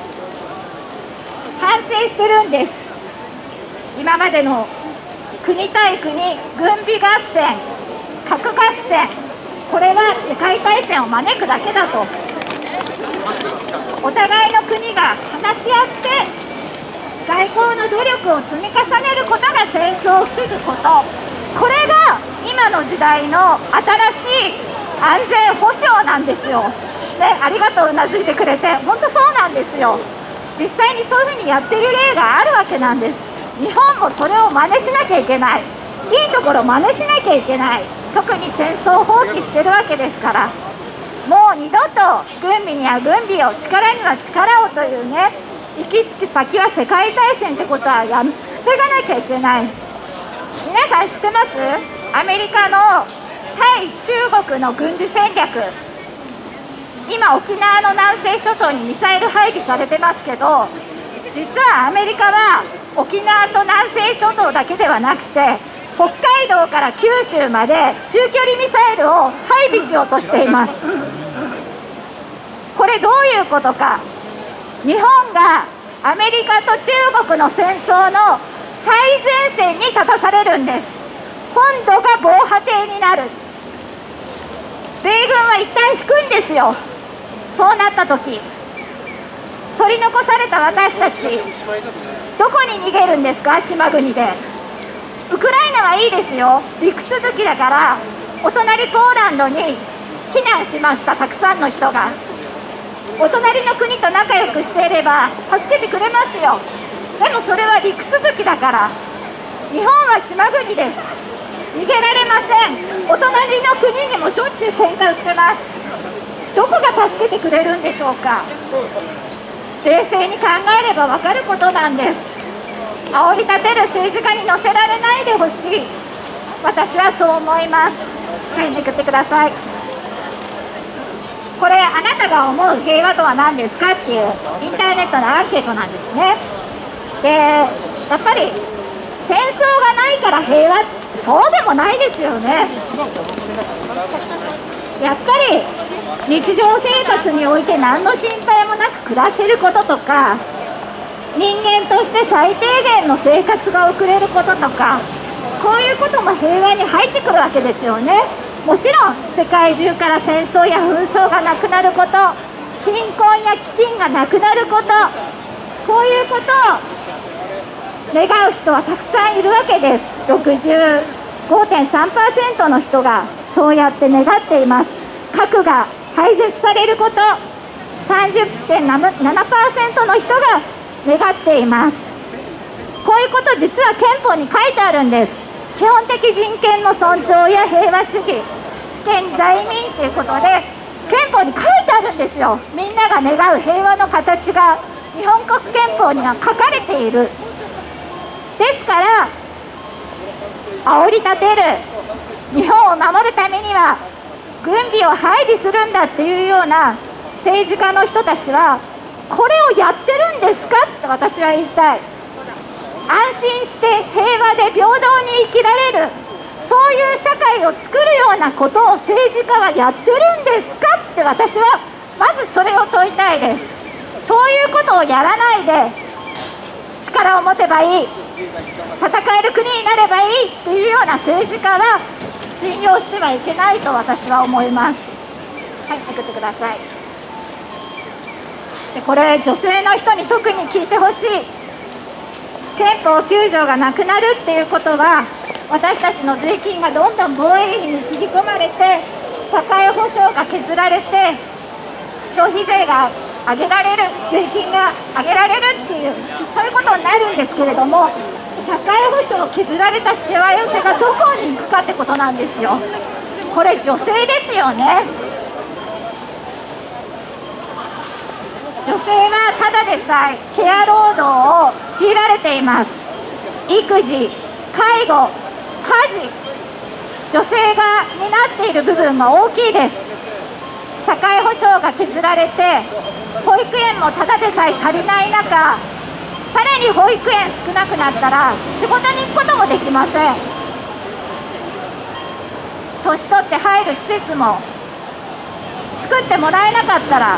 S7: 反省してるんです。今までの国対国軍備合戦、核合戦、これは世界大戦を招くだけだと。お互いの国が話し合って外交の努力を積み重ねることが戦争を防ぐこと。これが今の時代の新しい安全保障なんですよ。ね、ありがとう、うなずいてくれて。本当そうなんですよ。実際にそういうふうにやってる例があるわけなんです。日本もそれを真似しなきゃいけない。いいところ真似しなきゃいけない。特に戦争を放棄してるわけですから、もう二度と軍備には軍備を、力には力をというね、行き着く先は世界大戦ってことは防がなきゃいけない。皆さん知ってます？アメリカの対中国の軍事戦略、今沖縄の南西諸島にミサイル配備されてますけど、実はアメリカは沖縄と南西諸島だけではなくて、北海道から九州まで中距離ミサイルを配備しようとしています。これどういうことか。 日本がアメリカと中国の戦争の最前線に立たされるんです。本土が防波堤になる。米軍は一旦引くんですよ。そうなった時、取り残された私たち、どこに逃げるんですか？島国で。ウクライナはいいですよ、陸続きだから。お隣ポーランドに避難しました、たくさんの人が。お隣の国と仲良くしていれば助けてくれますよ。でもそれは陸続きだから。日本は島国です。逃げられません。お隣の国にもしょっちゅう喧嘩売ってます。どこが助けてくれるんでしょうか。冷静に考えれば分かることなんです。煽り立てる政治家に乗せられないでほしい。私はそう思います。はい、めくってください。これ、あなたが思う平和とは何ですかっていうインターネットのアンケートなんですね。で、やっぱり戦争がないから平和、そうでもないですよね。やっぱり日常生活において何の心配もなく暮らせることとか、人間として最低限の生活が送れることとか、こういうことも平和に入ってくるわけですよね。もちろん世界中から戦争や紛争がなくなること、貧困や飢饉がなくなること、こういうことを願う人はたくさんいるわけです。65.3% の人がそうやって願っています。核が廃絶されること、30.7% の人が願っています。こういうこと実は憲法に書いてあるんです。基本的人権の尊重や平和主義、主権在民ということで憲法に書いてあるんですよ。みんなが願う平和の形が日本国憲法には書かれている。ですから煽り立てる、日本を守るためには軍備を配備するんだっていうような政治家の人たちはこれをやってるんですかって私は言いたい。安心して平和で平等に生きられる、そういう社会を作るようなことを政治家はやってるんですかって私はまずそれを問いたいです。そういうことをやらないで力を持てばいい、戦える国になればいいっていうような政治家は信用してはいけないと私は思います。はい、めくってください。でこれ女性の人に特に聞いてほしい。憲法9条がなくなるっていうことは、私たちの税金がどんどん防衛費につぎ込まれて、社会保障が削られて、消費税が上げられる、税金が上げられるっていう、そういうことになるんですけれども、社会保障を削られたしわ寄せがどこに行くかってことなんですよ。これ女性ですよね。女性はただでさえケア労働を強いられています。育児、介護、家事、女性が担っている部分が大きいです。社会保障が削られて、保育園もただでさえ足りない中、さらに保育園少なくなったら仕事に行くこともできません。年取って入る施設も作ってもらえなかったら、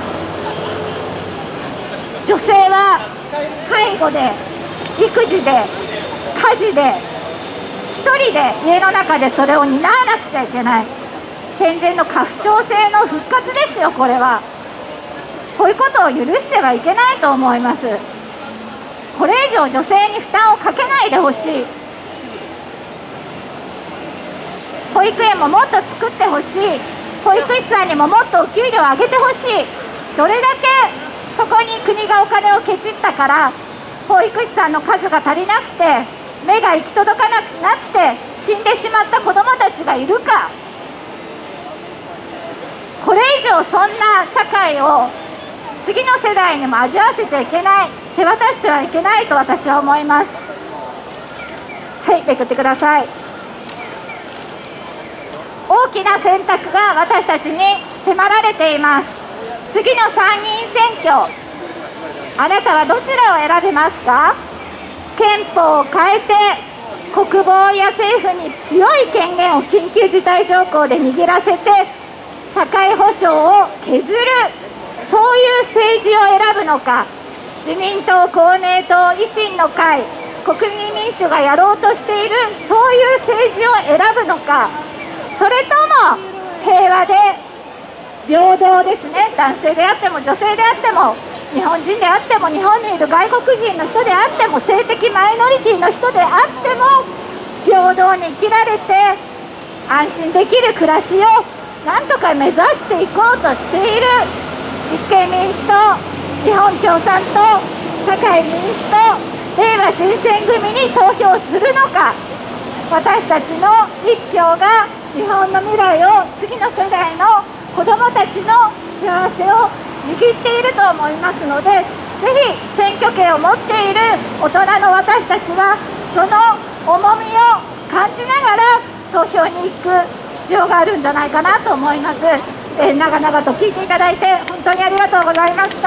S7: 女性は介護で、育児で、家事で、一人で家の中でそれを担わなくちゃいけない。戦前の家父長制の復活ですよ、これは。こういうことを許してはいけないと思います。これ以上女性に負担をかけないでほしい。保育園ももっと作ってほしい。保育士さんにももっとお給料を上げてほしい。どれだけそこに国がお金をケチったから保育士さんの数が足りなくて目が行き届かなくなって死んでしまった子どもたちがいるか。これ以上そんな社会を次の世代にも味わわせちゃいけない、手渡してはいけないと私は思います。はい、めくってください。大きな選択が私たちに迫られています。次の参議院選挙、あなたはどちらを選びますか？憲法を変えて国防や政府に強い権限を緊急事態条項で握らせて社会保障を削る、そういう政治を選ぶのか、 自民党、公明党、維新の会、国民民主がやろうとしているそういう政治を選ぶのか、それとも平和で平等ですね、男性であっても女性であっても日本人であっても日本にいる外国人の人であっても性的マイノリティの人であっても平等に生きられて安心できる暮らしをなんとか目指していこうとしている立憲民主党、日本共産党、社会民主党、れいわ新選組に投票するのか、私たちの一票が日本の未来を、次の世代の子どもたちの幸せを握っていると思いますので、ぜひ選挙権を持っている大人の私たちはその重みを感じながら投票に行く必要があるんじゃないかなと思います。長々と聞いていただいて本当にありがとうございました。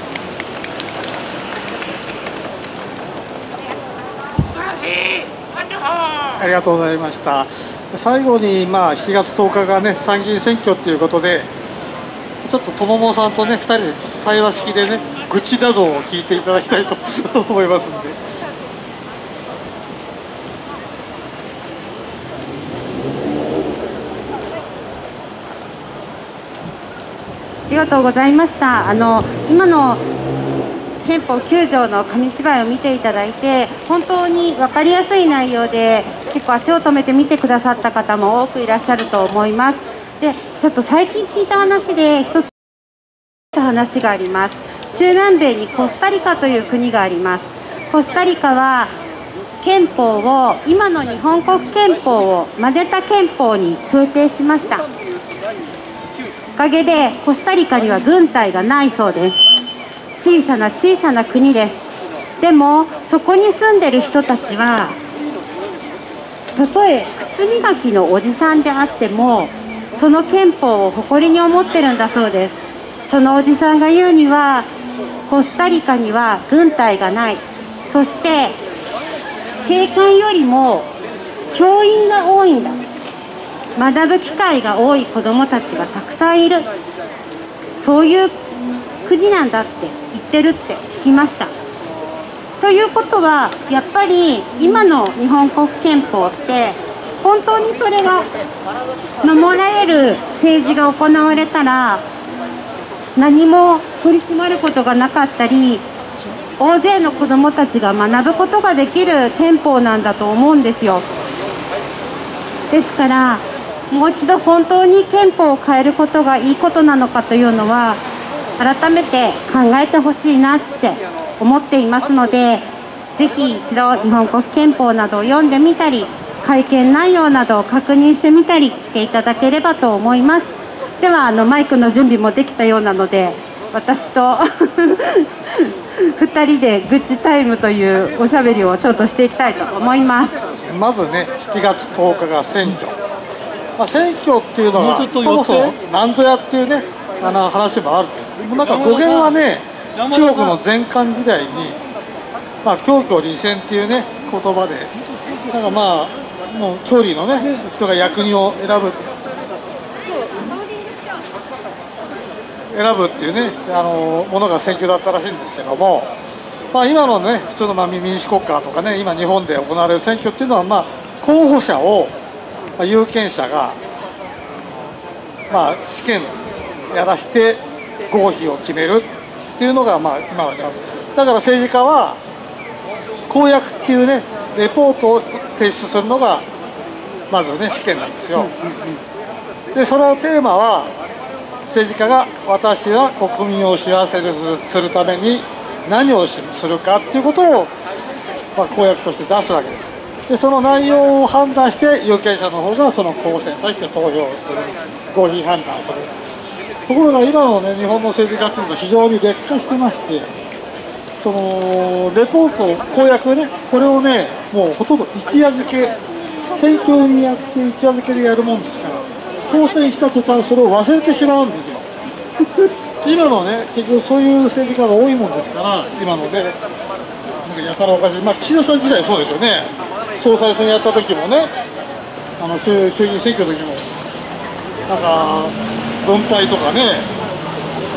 S2: ありがとうございました。最後に、7月10日がね、参議院選挙ということで、ちょっと友もさんとね、2人で対話式でね、愚痴などを聞いていただきたいと思いますので。
S1: ありがとうございました。今の憲法9条の紙芝居を見ていただいて本当に分かりやすい内容で結構足を止めて見てくださった方も多くいらっしゃると思います。でちょっと最近聞いた話で一つ話があります。中南米にコスタリカという国があります。コスタリカは憲法を今の日本国憲法を真似た憲法に制定しました。おかげでコスタリカには軍隊がないそうです。小さな小さな国です。でもそこに住んでる人たちはたとえ靴磨きのおじさんであってもその憲法を誇りに思ってるんだそうです。そのおじさんが言うにはコスタリカには軍隊がない、そして警官よりも教員が多いんだ、学ぶ機会が多い子どもたちがたくさんいる、そういう国なんだって言ってるって聞きました。ということはやっぱり今の日本国憲法って本当にそれが守られる政治が行われたら何も取り組まれることがなかったり大勢の子どもたちが学ぶことができる憲法なんだと思うんですよ。ですからもう一度本当に憲法を変えることがいいことなのかというのは改めて考えてほしいなって思っていますので、ぜひ一度日本国憲法などを読んでみたり会見内容などを確認してみたりしていただければと思います。ではマイクの準備もできたようなので私と2人でグッチタイムというおしゃべりをちょっとしていきたいと思います。
S2: まずね、7月10日が選挙、選挙っていうのがそもそも何ぞやっていうね話もあると。なんか語源はね、中国の前漢時代に教教離選っていうね言葉で、なんかもう距離のね人が役人を選ぶっていうねものが選挙だったらしいんですけども、今のね普通の民主国家とかね今日本で行われる選挙っていうのは候補者を有権者が試験やらして合否を決めるっていうのが今のだから政治家は公約っていうねレポートを提出するのがまずね試験なんですよ。でそのテーマは政治家が私は国民を幸せにするために何をするかっていうことを公約として出すわけです。でその内容を判断して有権者の方がその候補者に対して投票する、合否判断する。ところが今のね日本の政治家っていうのは非常に劣化してまして、そのレポート公約ねこれをねもうほとんど一夜漬け、選挙にやって一夜漬けでやるもんですから当選した途端それを忘れてしまうんですよ今のね結局そういう政治家が多いもんですから今ので、なんかやたらおかしい、岸田さん時代そうですよね。総裁選やった時もね衆議院選挙の時もなんか分配とかね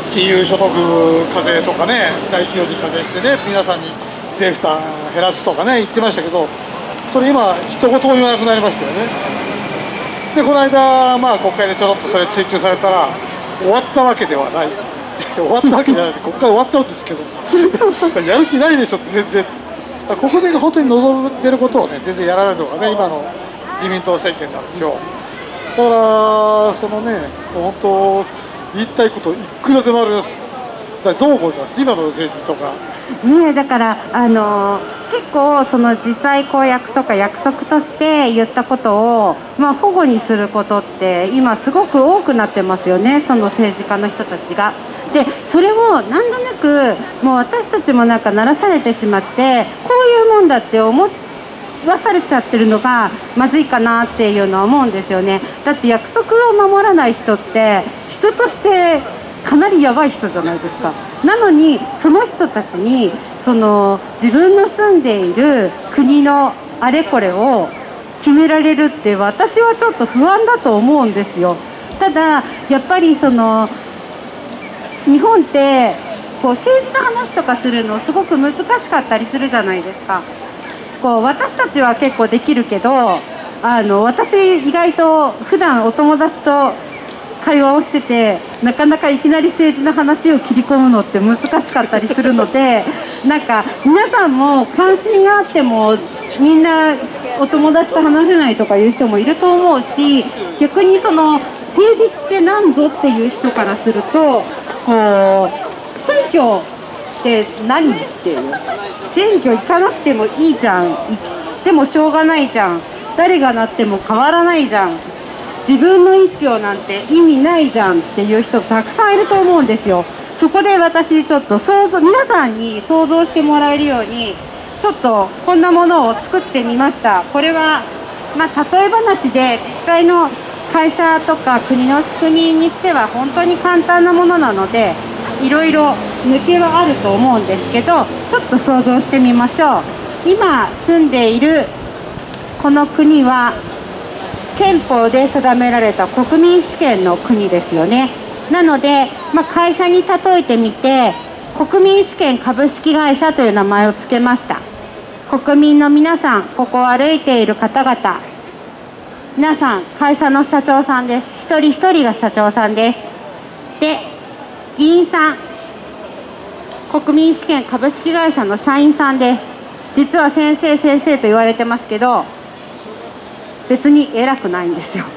S2: 金融所得課税とかね、大企業に課税してね、皆さんに税負担減らすとかね、言ってましたけど、それ今、一言も言わなくなりましたよね。で、この間、国会でちょろっとそれ追及されたら、終わったわけではない、終わったわけじゃなくて、国会終わっちゃうんですけど、やる気ないでしょって、全然、国民が本当に望んでることをね、全然やらないのがね、今の自民党政権なんですよ。だから、そのね、本当、言いたいこといくらでもあります。どう思います、今の政治とか。
S1: ね、だから結構その実際公約とか約束として言ったことを、保護にすることって今すごく多くなってますよね、その政治家の人たちが。でそれをなんとなくもう私たちもなんか鳴らされてしまって、こういうもんだって思わされちゃってるのがまずいかなっていうのは思うんですよね。だって約束を守らない人って人としてかなりやばい人じゃないですか。なのにその人たちにその自分の住んでいる国のあれこれを決められるって私はちょっと不安だと思うんですよ。ただやっぱりその日本ってこう政治の話とかするのすごく難しかったりするじゃないですか。こう私たちは結構できるけど私意外と普段お友達と会話をしててなかなかいきなり政治の話を切り込むのって難しかったりするのでなんか皆さんも関心があってもみんなお友達と話せないとかいう人もいると思うし、逆にその政治って何ぞっていう人からするとこう選挙って何っていう選挙行かなくてもいいじゃん、行ってもしょうがないじゃん、誰がなっても変わらないじゃん、自分の一票なんて意味ないじゃんっていう人たくさんいると思うんですよ。そこで私ちょっと皆さんに想像してもらえるようにちょっとこんなものを作ってみました。これは例え話で実際の会社とか国の仕組みにしては本当に簡単なものなのでいろいろ抜けはあると思うんですけど、ちょっと想像してみましょう。今住んでいるこの国は憲法で定められた国民主権の国ですよね。なので、会社に例えてみて国民主権株式会社という名前を付けました。国民の皆さん、ここを歩いている方々、皆さん会社の社長さんです。一人一人が社長さんです。で、議員さん、国民主権株式会社の社員さんです。実は先生先生と言われてますけど別に偉くないんですよ。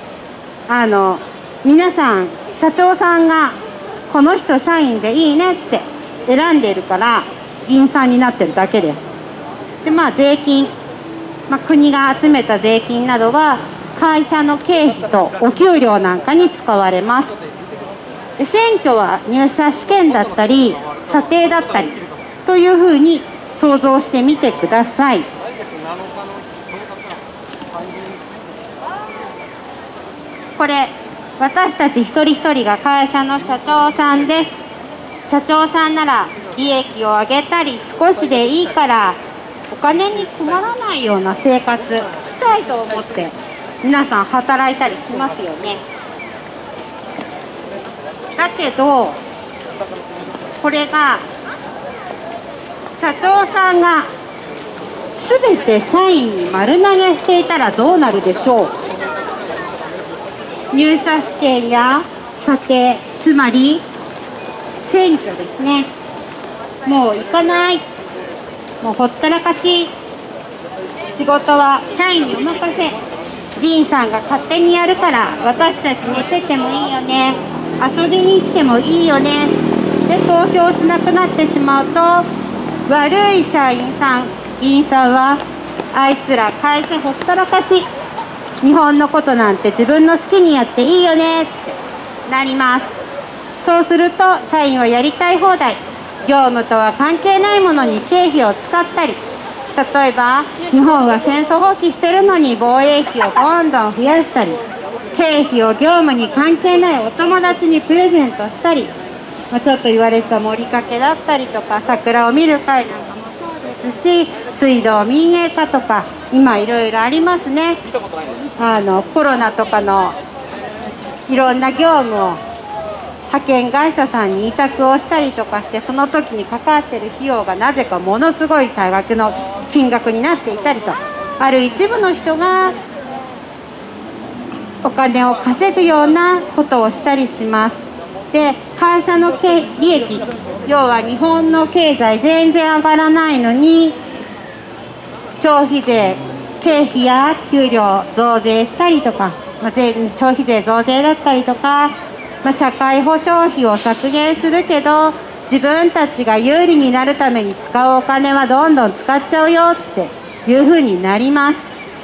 S1: 皆さん社長さんがこの人社員でいいねって選んでいるから議員さんになってるだけです。で税金、国が集めた税金などは会社の経費とお給料なんかに使われます。で選挙は入社試験だったり査定だったりというふうに想像してみてください。これ私たち一人一人が会社の社長さんです。社長さんなら利益を上げたり少しでいいからお金に困らないような生活したいと思って皆さん働いたりしますよね。だけどこれが社長さんが全て社員に丸投げしていたらどうなるでしょう。入社試験や査定、つまり選挙ですね。もう行かない、もうほったらかし、仕事は社員にお任せ、議員さんが勝手にやるから私たち寝ててもいいよね、遊びに行ってもいいよねで投票しなくなってしまうと、悪い社員さん、議員さんはあいつら会社ほったらかし、日本のことなんて自分の好きにやっていいよねってなります。そうすると社員はやりたい放題、業務とは関係ないものに経費を使ったり、例えば日本は戦争放棄してるのに防衛費をどんどん増やしたり、経費を業務に関係ないお友達にプレゼントしたり、ちょっと言われた盛りかけだったりとか桜を見る会なんかもそうですし、水道民営化とか今いろいろありますね。コロナとかのいろんな業務を派遣会社さんに委託をしたりとかして、その時にかかってる費用がなぜかものすごい多額の金額になっていたりと、ある一部の人がお金を稼ぐようなことをしたりします。で、会社の利益、要は日本の経済全然上がらないのに、消費税、経費や給料増税したりとか、消費税増税だったりとか、社会保障費を削減するけど、自分たちが有利になるために使うお金はどんどん使っちゃうよっていうふうになります。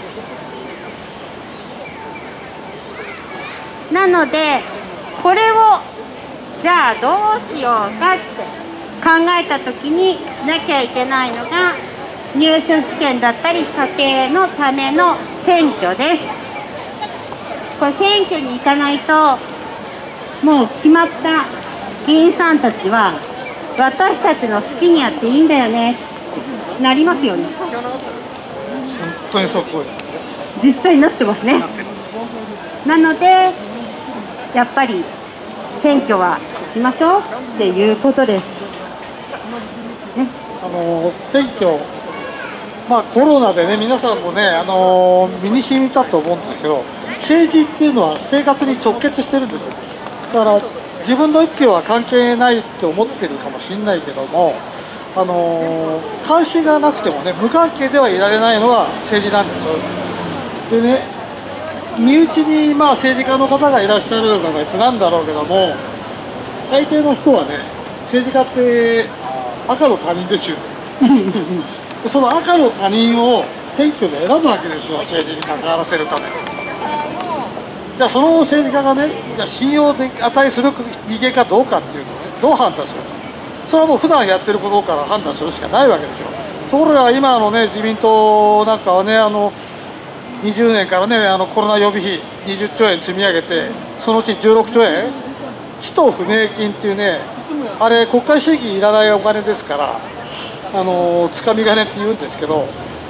S1: なので、これをじゃあどうしようかって考えた時にしなきゃいけないのが、入社試験だったり査定のための選挙です。これ選挙に行かないと、もう決まった議員さんたちは私たちの好きにやっていいんだよねってなりますよね。
S2: 本当にそう、
S1: 実際になってますね。なのでやっぱり選挙は行きましょうっていうことです、ね。
S2: 選挙、コロナでね、皆さんもね、身に染みたと思うんですけど、政治っていうのは生活に直結してるんですよ。だから自分の一票は関係ないって思ってるかもしれないけども、関心がなくてもね、無関係ではいられないのが政治なんですよ。でね、身内に政治家の方がいらっしゃるのが別なんだろうけども、大抵の人はね、政治家って赤の他人ですよ。その赤の他人を選挙で選ぶわけですよ、政治に関わらせるために。じゃあその政治家がね、じゃあ信用で値する人間かどうかっていうのをね、どう判断するか。それはもう普段やってることから判断するしかないわけですよ。ところが今のね、自民党なんかはね、20年からね、コロナ予備費20兆円積み上げて、そのうち16兆円、使途不明金っていうね、あれ、国会審議いらないお金ですから、つかみ金って言うんですけど、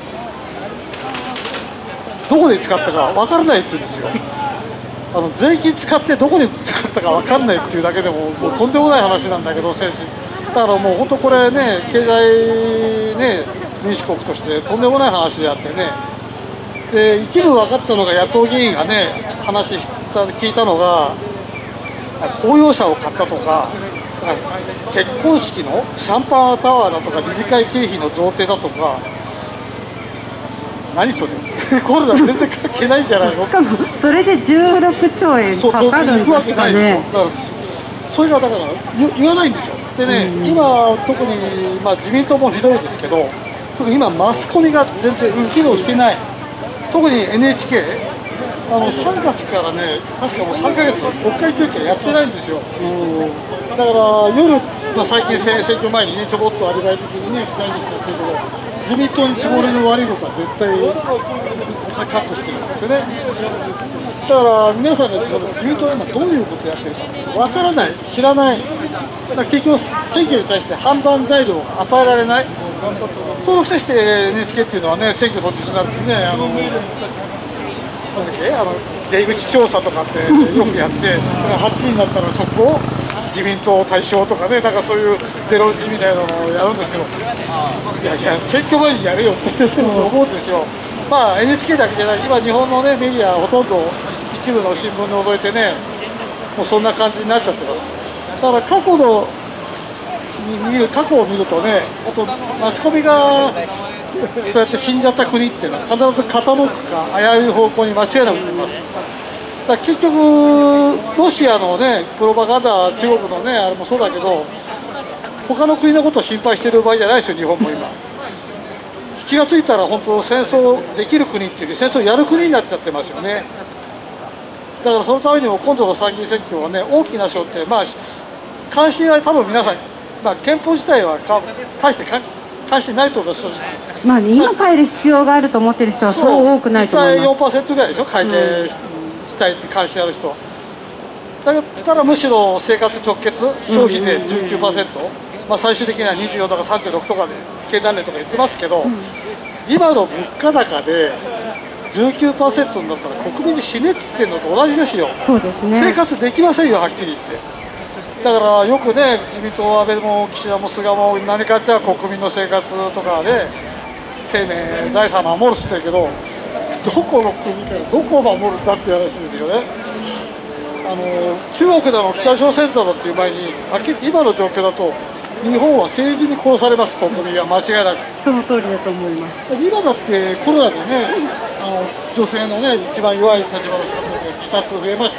S2: どこで使ったか分からないって言うんですよ。税金使ってどこに使ったか分かんないっていうだけでも、もうとんでもない話なんだけど、政治だからもう本当これね、経済ね、民主国としてとんでもない話であってね、で一部分かったのが、野党議員がね、聞いたのが、公用車を買ったとか、結婚式のシャンパンタワーだとか、理事会経費の贈呈だとか、何それコロナ全然関係ないんじゃないの。
S1: しかもそれで16兆円かかるんですかね。
S2: だからそれがだから言わないんですよ。でね、今特に自民党もひどいですけど、特に今マスコミが全然機能してない。特に NHK、3月からね、確かもう3ヶ月国会中継やってないんですよ。だから夜、最近選挙前にね、ちょこっとアリバイ的にね、大事にしてるけど、自民党に都合の悪いことは絶対カットしてるんですよね。だから皆さんが自民党は今どういうことをやってるかわからない、知らない。だから結局選挙に対して判断材料が与えられない。そのくせして NHK っていうのはね、選挙当日になってね、なんだっけ、出口調査とかってよくやって、8位になったら速攻自民党対象とかね、なんかそういうゼロ時みたいなのをやるんですけど、いやいや、選挙前にやれよって思うんですよ。NHK だけじゃない、今、日本の、ね、メディアはほとんど一部の新聞を除いてね、もうそんな感じになっちゃってます。だから過去を見るとね、あとマスコミがそうやって死んじゃった国っていうのは必ず傾くか危うい方向に間違いなくいます。だから結局ロシアのねプロパガンダ、中国のねあれもそうだけど、他の国のことを心配してる場合じゃないですよ、日本も今。気がついたら本当戦争できる国っていうより戦争やる国になっちゃってますよね。だからそのためにも今度の参議院選挙はね、大きな賞って、関心は多分皆さん、憲法自体は大して関心ないと思います。
S1: 今変える必要があると思ってる人はそう多くないと思います。
S2: 実際 4% ぐらいでしょ、改正したいって関心ある人は。だったらむしろ生活直結、消費税 19%、最終的には24とか36とかで経団連とか言ってますけど、今の物価高で 19% になったら国民に死ねって言ってるのと同じですよ。
S1: そうですね。
S2: 生活できませんよ、はっきり言って。 だからよくね、自民党、安倍も岸田も菅も何かって国民の生活とかで、生命、財産を守るって言ってるけど、どこの国からどこを守るんだっていう話ですよね。中国だの北朝鮮だのっていう前に、はっきり今の状況だと、日本は政治に殺されます、国民は間違いなく。
S1: その通りだと思います。
S2: 今だってコロナでね、女性のね、一番弱い立場の人たちが自殺増えました。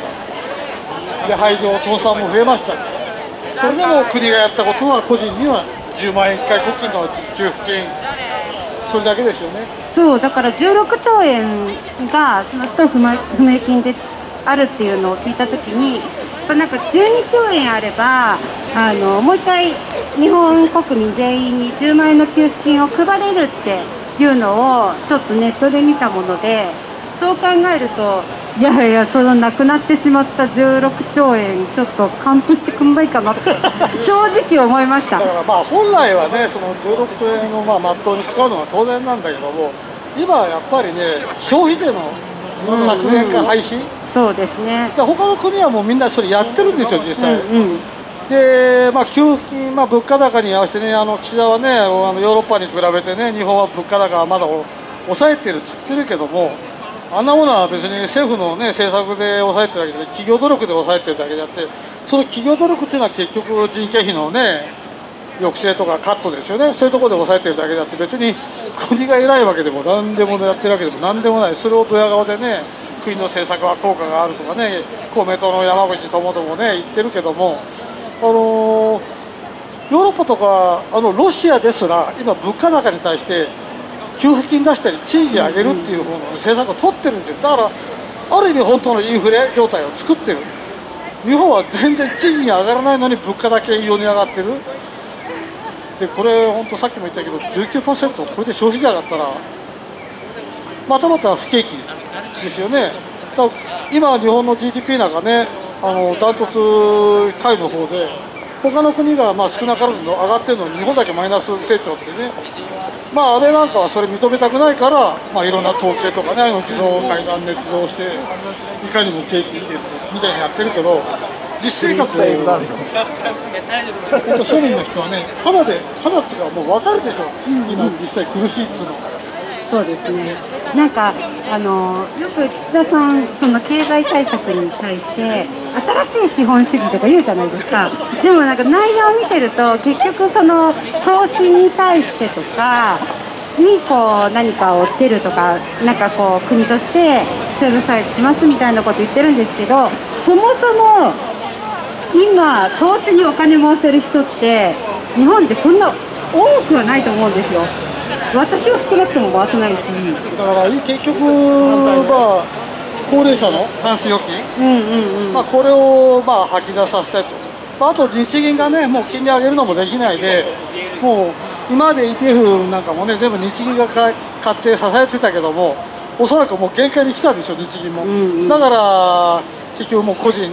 S2: で、廃業、倒産も増えました。それでも国がやったことは、個人には10万円1回国金の給付金、それだけですよね。
S1: そうだから16兆円がその使途不明金であるっていうのを聞いたときに、なんか12兆円あればもう一回日本国民全員に10万円の給付金を配れるっていうのをちょっとネットで見たもので、そう考えるといやいや、そのなくなってしまった16兆円ちょっと還付してくんないかなって正直思いました。
S2: だからまあ本来はね、その16兆円をまっとうに使うのは当然なんだけども、今はやっぱりね、消費税の削減か廃止、
S1: そうですね。
S2: 他の国はもうみんなそれやってるんですよ、実際。で、給付金、物価高に合わせてね、岸田はね、ヨーロッパに比べてね、日本は物価高はまだ抑えてるっつってるけども、あんなものは別に政府の、ね、政策で抑えてるだけで、企業努力で抑えてるだけであって、その企業努力っていうのは結局、人件費のね、抑制とかカットですよね、そういうところで抑えてるだけであって、別に国が偉いわけでも、何でもやってるわけでもなんでもない、それをドヤ顔でね、国の政策は効果があるとかね、公明党の山口智もね、言ってるけども、ヨーロッパとかロシアですら、今、物価高に対して、給付金出したり、賃金上げるっていう方の政策を取ってるんですよ。だからある意味本当のインフレ状態を作ってる。日本は全然賃金上がらないのに物価だけ異様に上がってる。でこれ本当さっきも言ったけど 19% これで消費税上がったらまたまた不景気ですよね。だから今日本の GDP なんかね、ダントツ下位の方で他の国が少なからず上がってるのに日本だけマイナス成長ってね、安倍なんかはそれ認めたくないから、いろんな統計とかね、偽造改ざん捏造していかにも景気いいですみたいにやってるけど、実生活で本当庶民の人はね、肌っていうかもう分かるでしょ、今実際苦しいっていうのが。
S1: そうですね。なんかよく岸田さんその経済対策に対して新しい資本主義とか言うじゃないですか。でもなんか内容を見てると結局その投資に対してとかにこう何かを出るとか、なんかこう国として下支えしますみたいなこと言ってるんですけど、そもそも今投資にお金回せる人って日本でそんな多くはないと思うんですよ。私は少なくとも回せないし、
S2: だから結局高齢者のタンス預金、これを吐き出させたいと。あと日銀がね、もう金利上げるのもできないで、もう今まで ETF なんかもね、全部日銀が買って支えてたけども、おそらくもう限界に来たんでしょ、日銀も。だから結局もう個人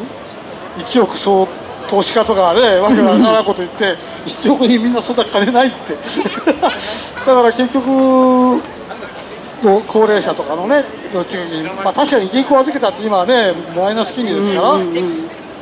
S2: 1億総投資家とかね、わけわからんこと言って1億人みんなそんな金ないってだから結局高齢者とかのね預貯金、確かに銀行預けたって今はねマイナス金利ですから、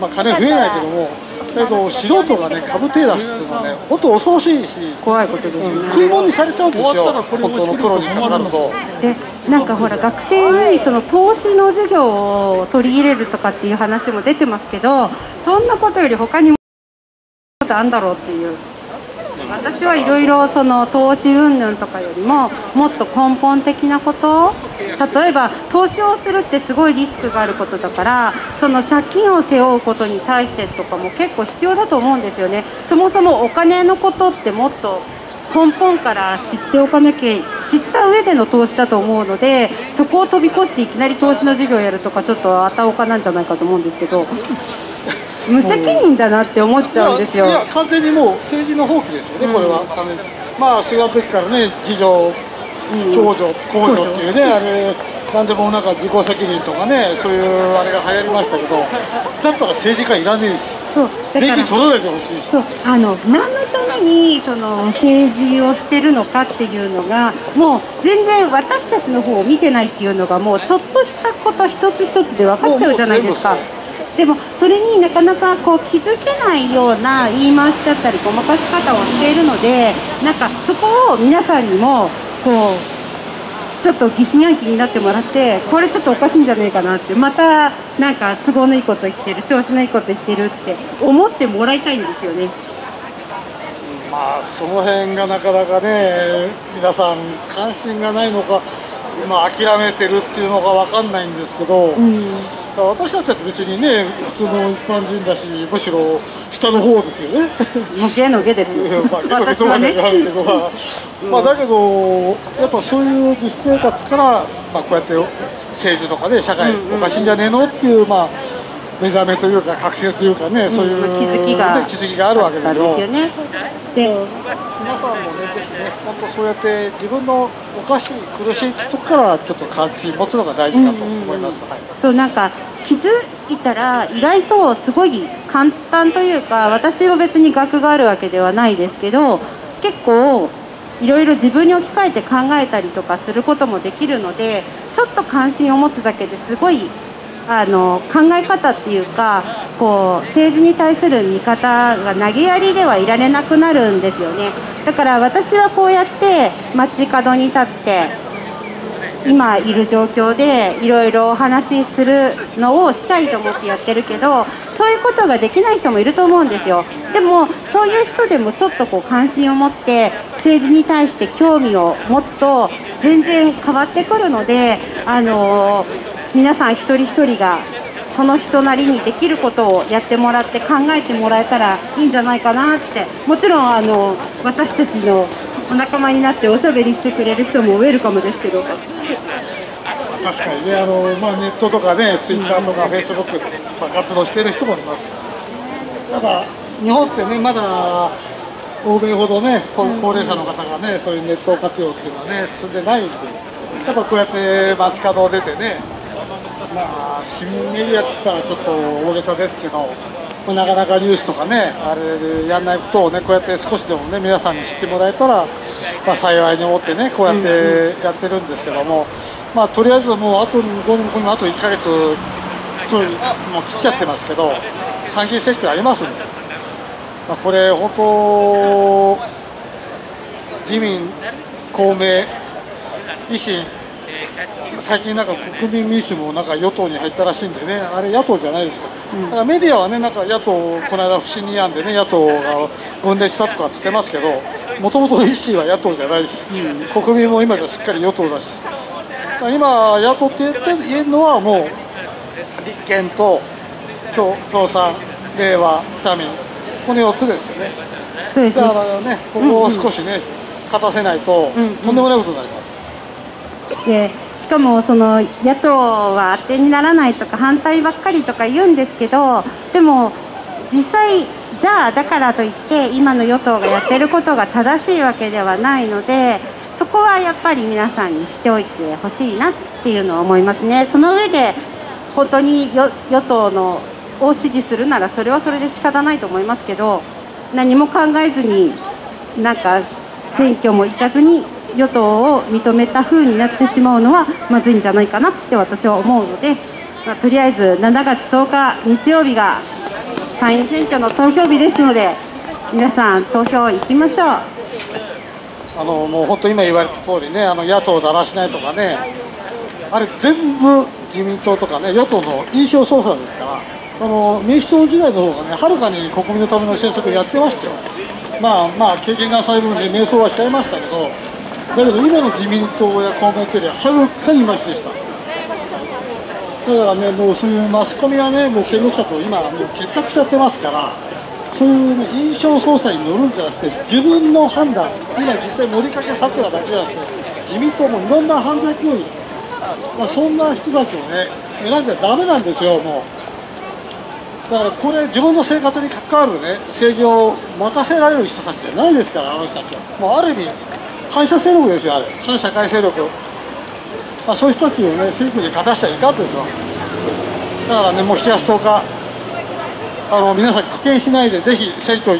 S2: 金増えないけども、だけど素人がね株手出すっていうのはね本当恐ろしいし
S1: 怖いことですね。
S2: 食い物にされちゃうんですよ、本当のプロにかかると。
S1: でなんかほら学生にその投資の授業を取り入れるとかっていう話も出てますけど、そんなことより他にもことあるんだろうっていう。私はいろいろその投資云々とかよりももっと根本的なこと、例えば投資をするってすごいリスクがあることだから、その借金を背負うことに対してとかも結構必要だと思うんですよね。そもそもお金のことってもっと根本から知っておかなきゃ、知った上での投資だと思うので、そこを飛び越していきなり投資の授業をやるとかちょっとあたおかなんじゃないかと思うんですけど無責任だなって思っちゃうんですよ。
S2: いや完全にもう政治の放棄ですよね、これは。菅の時からね、自助、共助、公助っていうね、あれ、なんでもなんか自己責任とかね、そういうあれが流行りましたけど、だったら政治家いらねえし、税金取らないでほしいし。
S1: そう、何のためにその政治をしてるのかっていうのが、もう全然私たちの方を見てないっていうのが、もうちょっとしたこと一つ一つで分かっちゃうじゃないですか。 でもそれになかなかこう気づけないような言い回しだったりごまかし方をしているので、なんかそこを皆さんにもこうちょっと疑心暗鬼になってもらって、これちょっとおかしいんじゃないかなって、またなんか都合のいいこと言ってる、調子のいいこと言ってるって思ってもらいたいんですよね。
S2: まあその辺がなかなかね、皆さん関心がないのか、諦めてるっていうのが分かんないんですけど、私たちは別にね、普通の一般人だし、むしろ下の方ですよね。
S1: もうゲのゲですよ。私はね。
S2: だけど、やっぱそういう実生活から、こうやって政治とかね、社会おかしいんじゃねえのっていう、目覚めというか覚醒というかね、そういう
S1: 気づきが
S2: あるわけですよ
S1: ね。で、
S2: 皆さんもね、ぜひね、本当そうやって自分のおかしい苦しいとこからちょっと関心持つのが大事かと思います。
S1: そう、なんか気づいたら意外とすごい簡単というか、私は別に学があるわけではないですけど、結構いろいろ自分に置き換えて考えたりとかすることもできるので、ちょっと関心を持つだけですごい考え方っていうか、こう政治に対する見方が投げやりではいられなくなるんですよね。だから私はこうやって街角に立って今いる状況でいろいろお話しするのをしたいと思ってやってるけど、そういうことができない人もいると思うんですよ。でもそういう人でもちょっとこう関心を持って政治に対して興味を持つと全然変わってくるので、皆さん一人一人がその人なりにできることをやってもらって考えてもらえたらいいんじゃないかなって。もちろん私たちのお仲間になっておしゃべりしてくれる人もウェルカムですけど。
S2: 確かにね、ネットとかね、ツイッターとかフェイスブックで活動している人もいます。ただ日本ってね、まだ欧米ほどね、高齢者の方がね、そういうネット活用っていうのはね、進んでないんで、やっぱこうやって街角を出てね、市民メディアって言ったらちょっと大げさですけど、なかなかニュースとかね、あれでやらないことをね、こうやって少しでもね、皆さんに知ってもらえたら、幸いに思ってね、こうやってやってるんですけども、とりあえずもうあと1ヶ月ちょいもう切っちゃってますけど、参議院選挙ありますんで、これ本当自民、公明、維新、最近なんか国民民主もなんか与党に入ったらしいんでね、あれ野党じゃないですか。だからメディアはね、なんか野党、この間不信任案でね、野党が分裂したとかって言ってますけど、もともと維新は野党じゃないし、国民も今じゃすっかり与党だし、今野党って言えるのはもう立憲と共産、令和、社民、この4つですよね。だからね、ここを少しね、勝たせないととんでもないことになります。
S1: でしかもその野党は当てにならないとか反対ばっかりとか言うんですけど、でも実際じゃあだからといって今の与党がやってることが正しいわけではないので、そこはやっぱり皆さんにしておいてほしいなっていうのは思いますね。その上で本当に与党のを支持するならそれはそれで仕方ないと思いますけど、何も考えずになんか選挙も行かずに与党を認めた風になってしまうのはまずいんじゃないかなって私は思うので、とりあえず7月10日日曜日が参院選挙の投票日ですので、皆さん投票行きましょう。
S2: もう本当今言われた通りね、野党だらしないとかね、あれ全部自民党とかね、与党の印象操作ですから、民主党時代の方がね、はるかに国民のための政策やってましたよ。経験が浅い分で迷走はしちゃいましたけど、だけど今の自民党や公明党よりはるかにマシでした。だからね、もうそういうマスコミはね、もう権力者と今もう結託しちゃってますから、そういう、ね、印象操作に乗るんじゃなくて、自分の判断、今実際森掛さくらだけじゃなくて、自民党もいろんな犯罪行為、そんな人たちをね、選んじゃダメなんですよ、もう。だからこれ、自分の生活に関わるね、政治を任せられる人たちじゃないですから、あの人たちは。もうある意味反社勢力ですよ、あれ、反社会勢力、そういう人たちをね、選挙に勝たせちゃいかんですよ。だからね、もう7月10日、皆さん、棄権しないで、ぜひ選挙行って、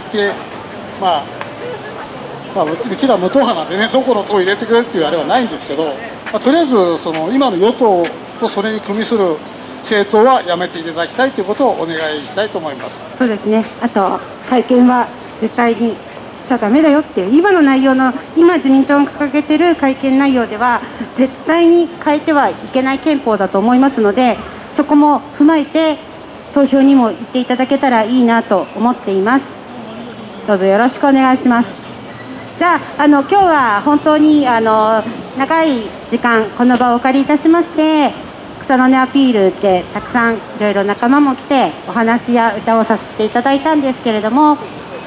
S2: うちら無党派なんでね、どこの党を入れてくれっていうあれはないんですけど、とりあえず、今の与党とそれに組みする政党はやめていただきたいということをお願いしたいと思います。
S1: そうですね。あと会見は絶対にしちゃダメだよっていう今の内容の今自民党が掲げている会見内容では絶対に変えてはいけない憲法だと思いますので、そこも踏まえて投票にも行っていただけたらいいなと思っています。どうぞよろしくお願いします。じゃあ、今日は本当に長い時間この場をお借りいたしまして、草の根アピールでたくさんいろいろ仲間も来てお話や歌をさせていただいたんですけれども、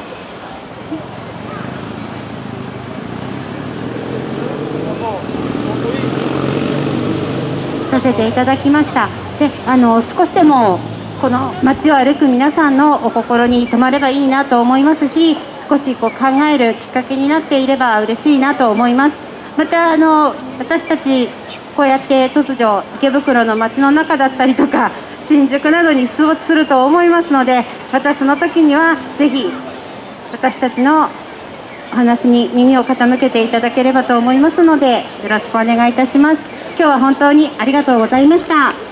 S1: させていただきました。で、少しでもこの街を歩く皆さんのお心に留まればいいなと思いますし、少し考えるきっかけになっていれば嬉しいなと思います。また私たちこうやって突如池袋の街の中だったりとか新宿などに出没すると思いますので、またその時にはぜひ私たちのお話に耳を傾けていただければと思いますので、よろしくお願いいたします。今日は本当にありがとうございました。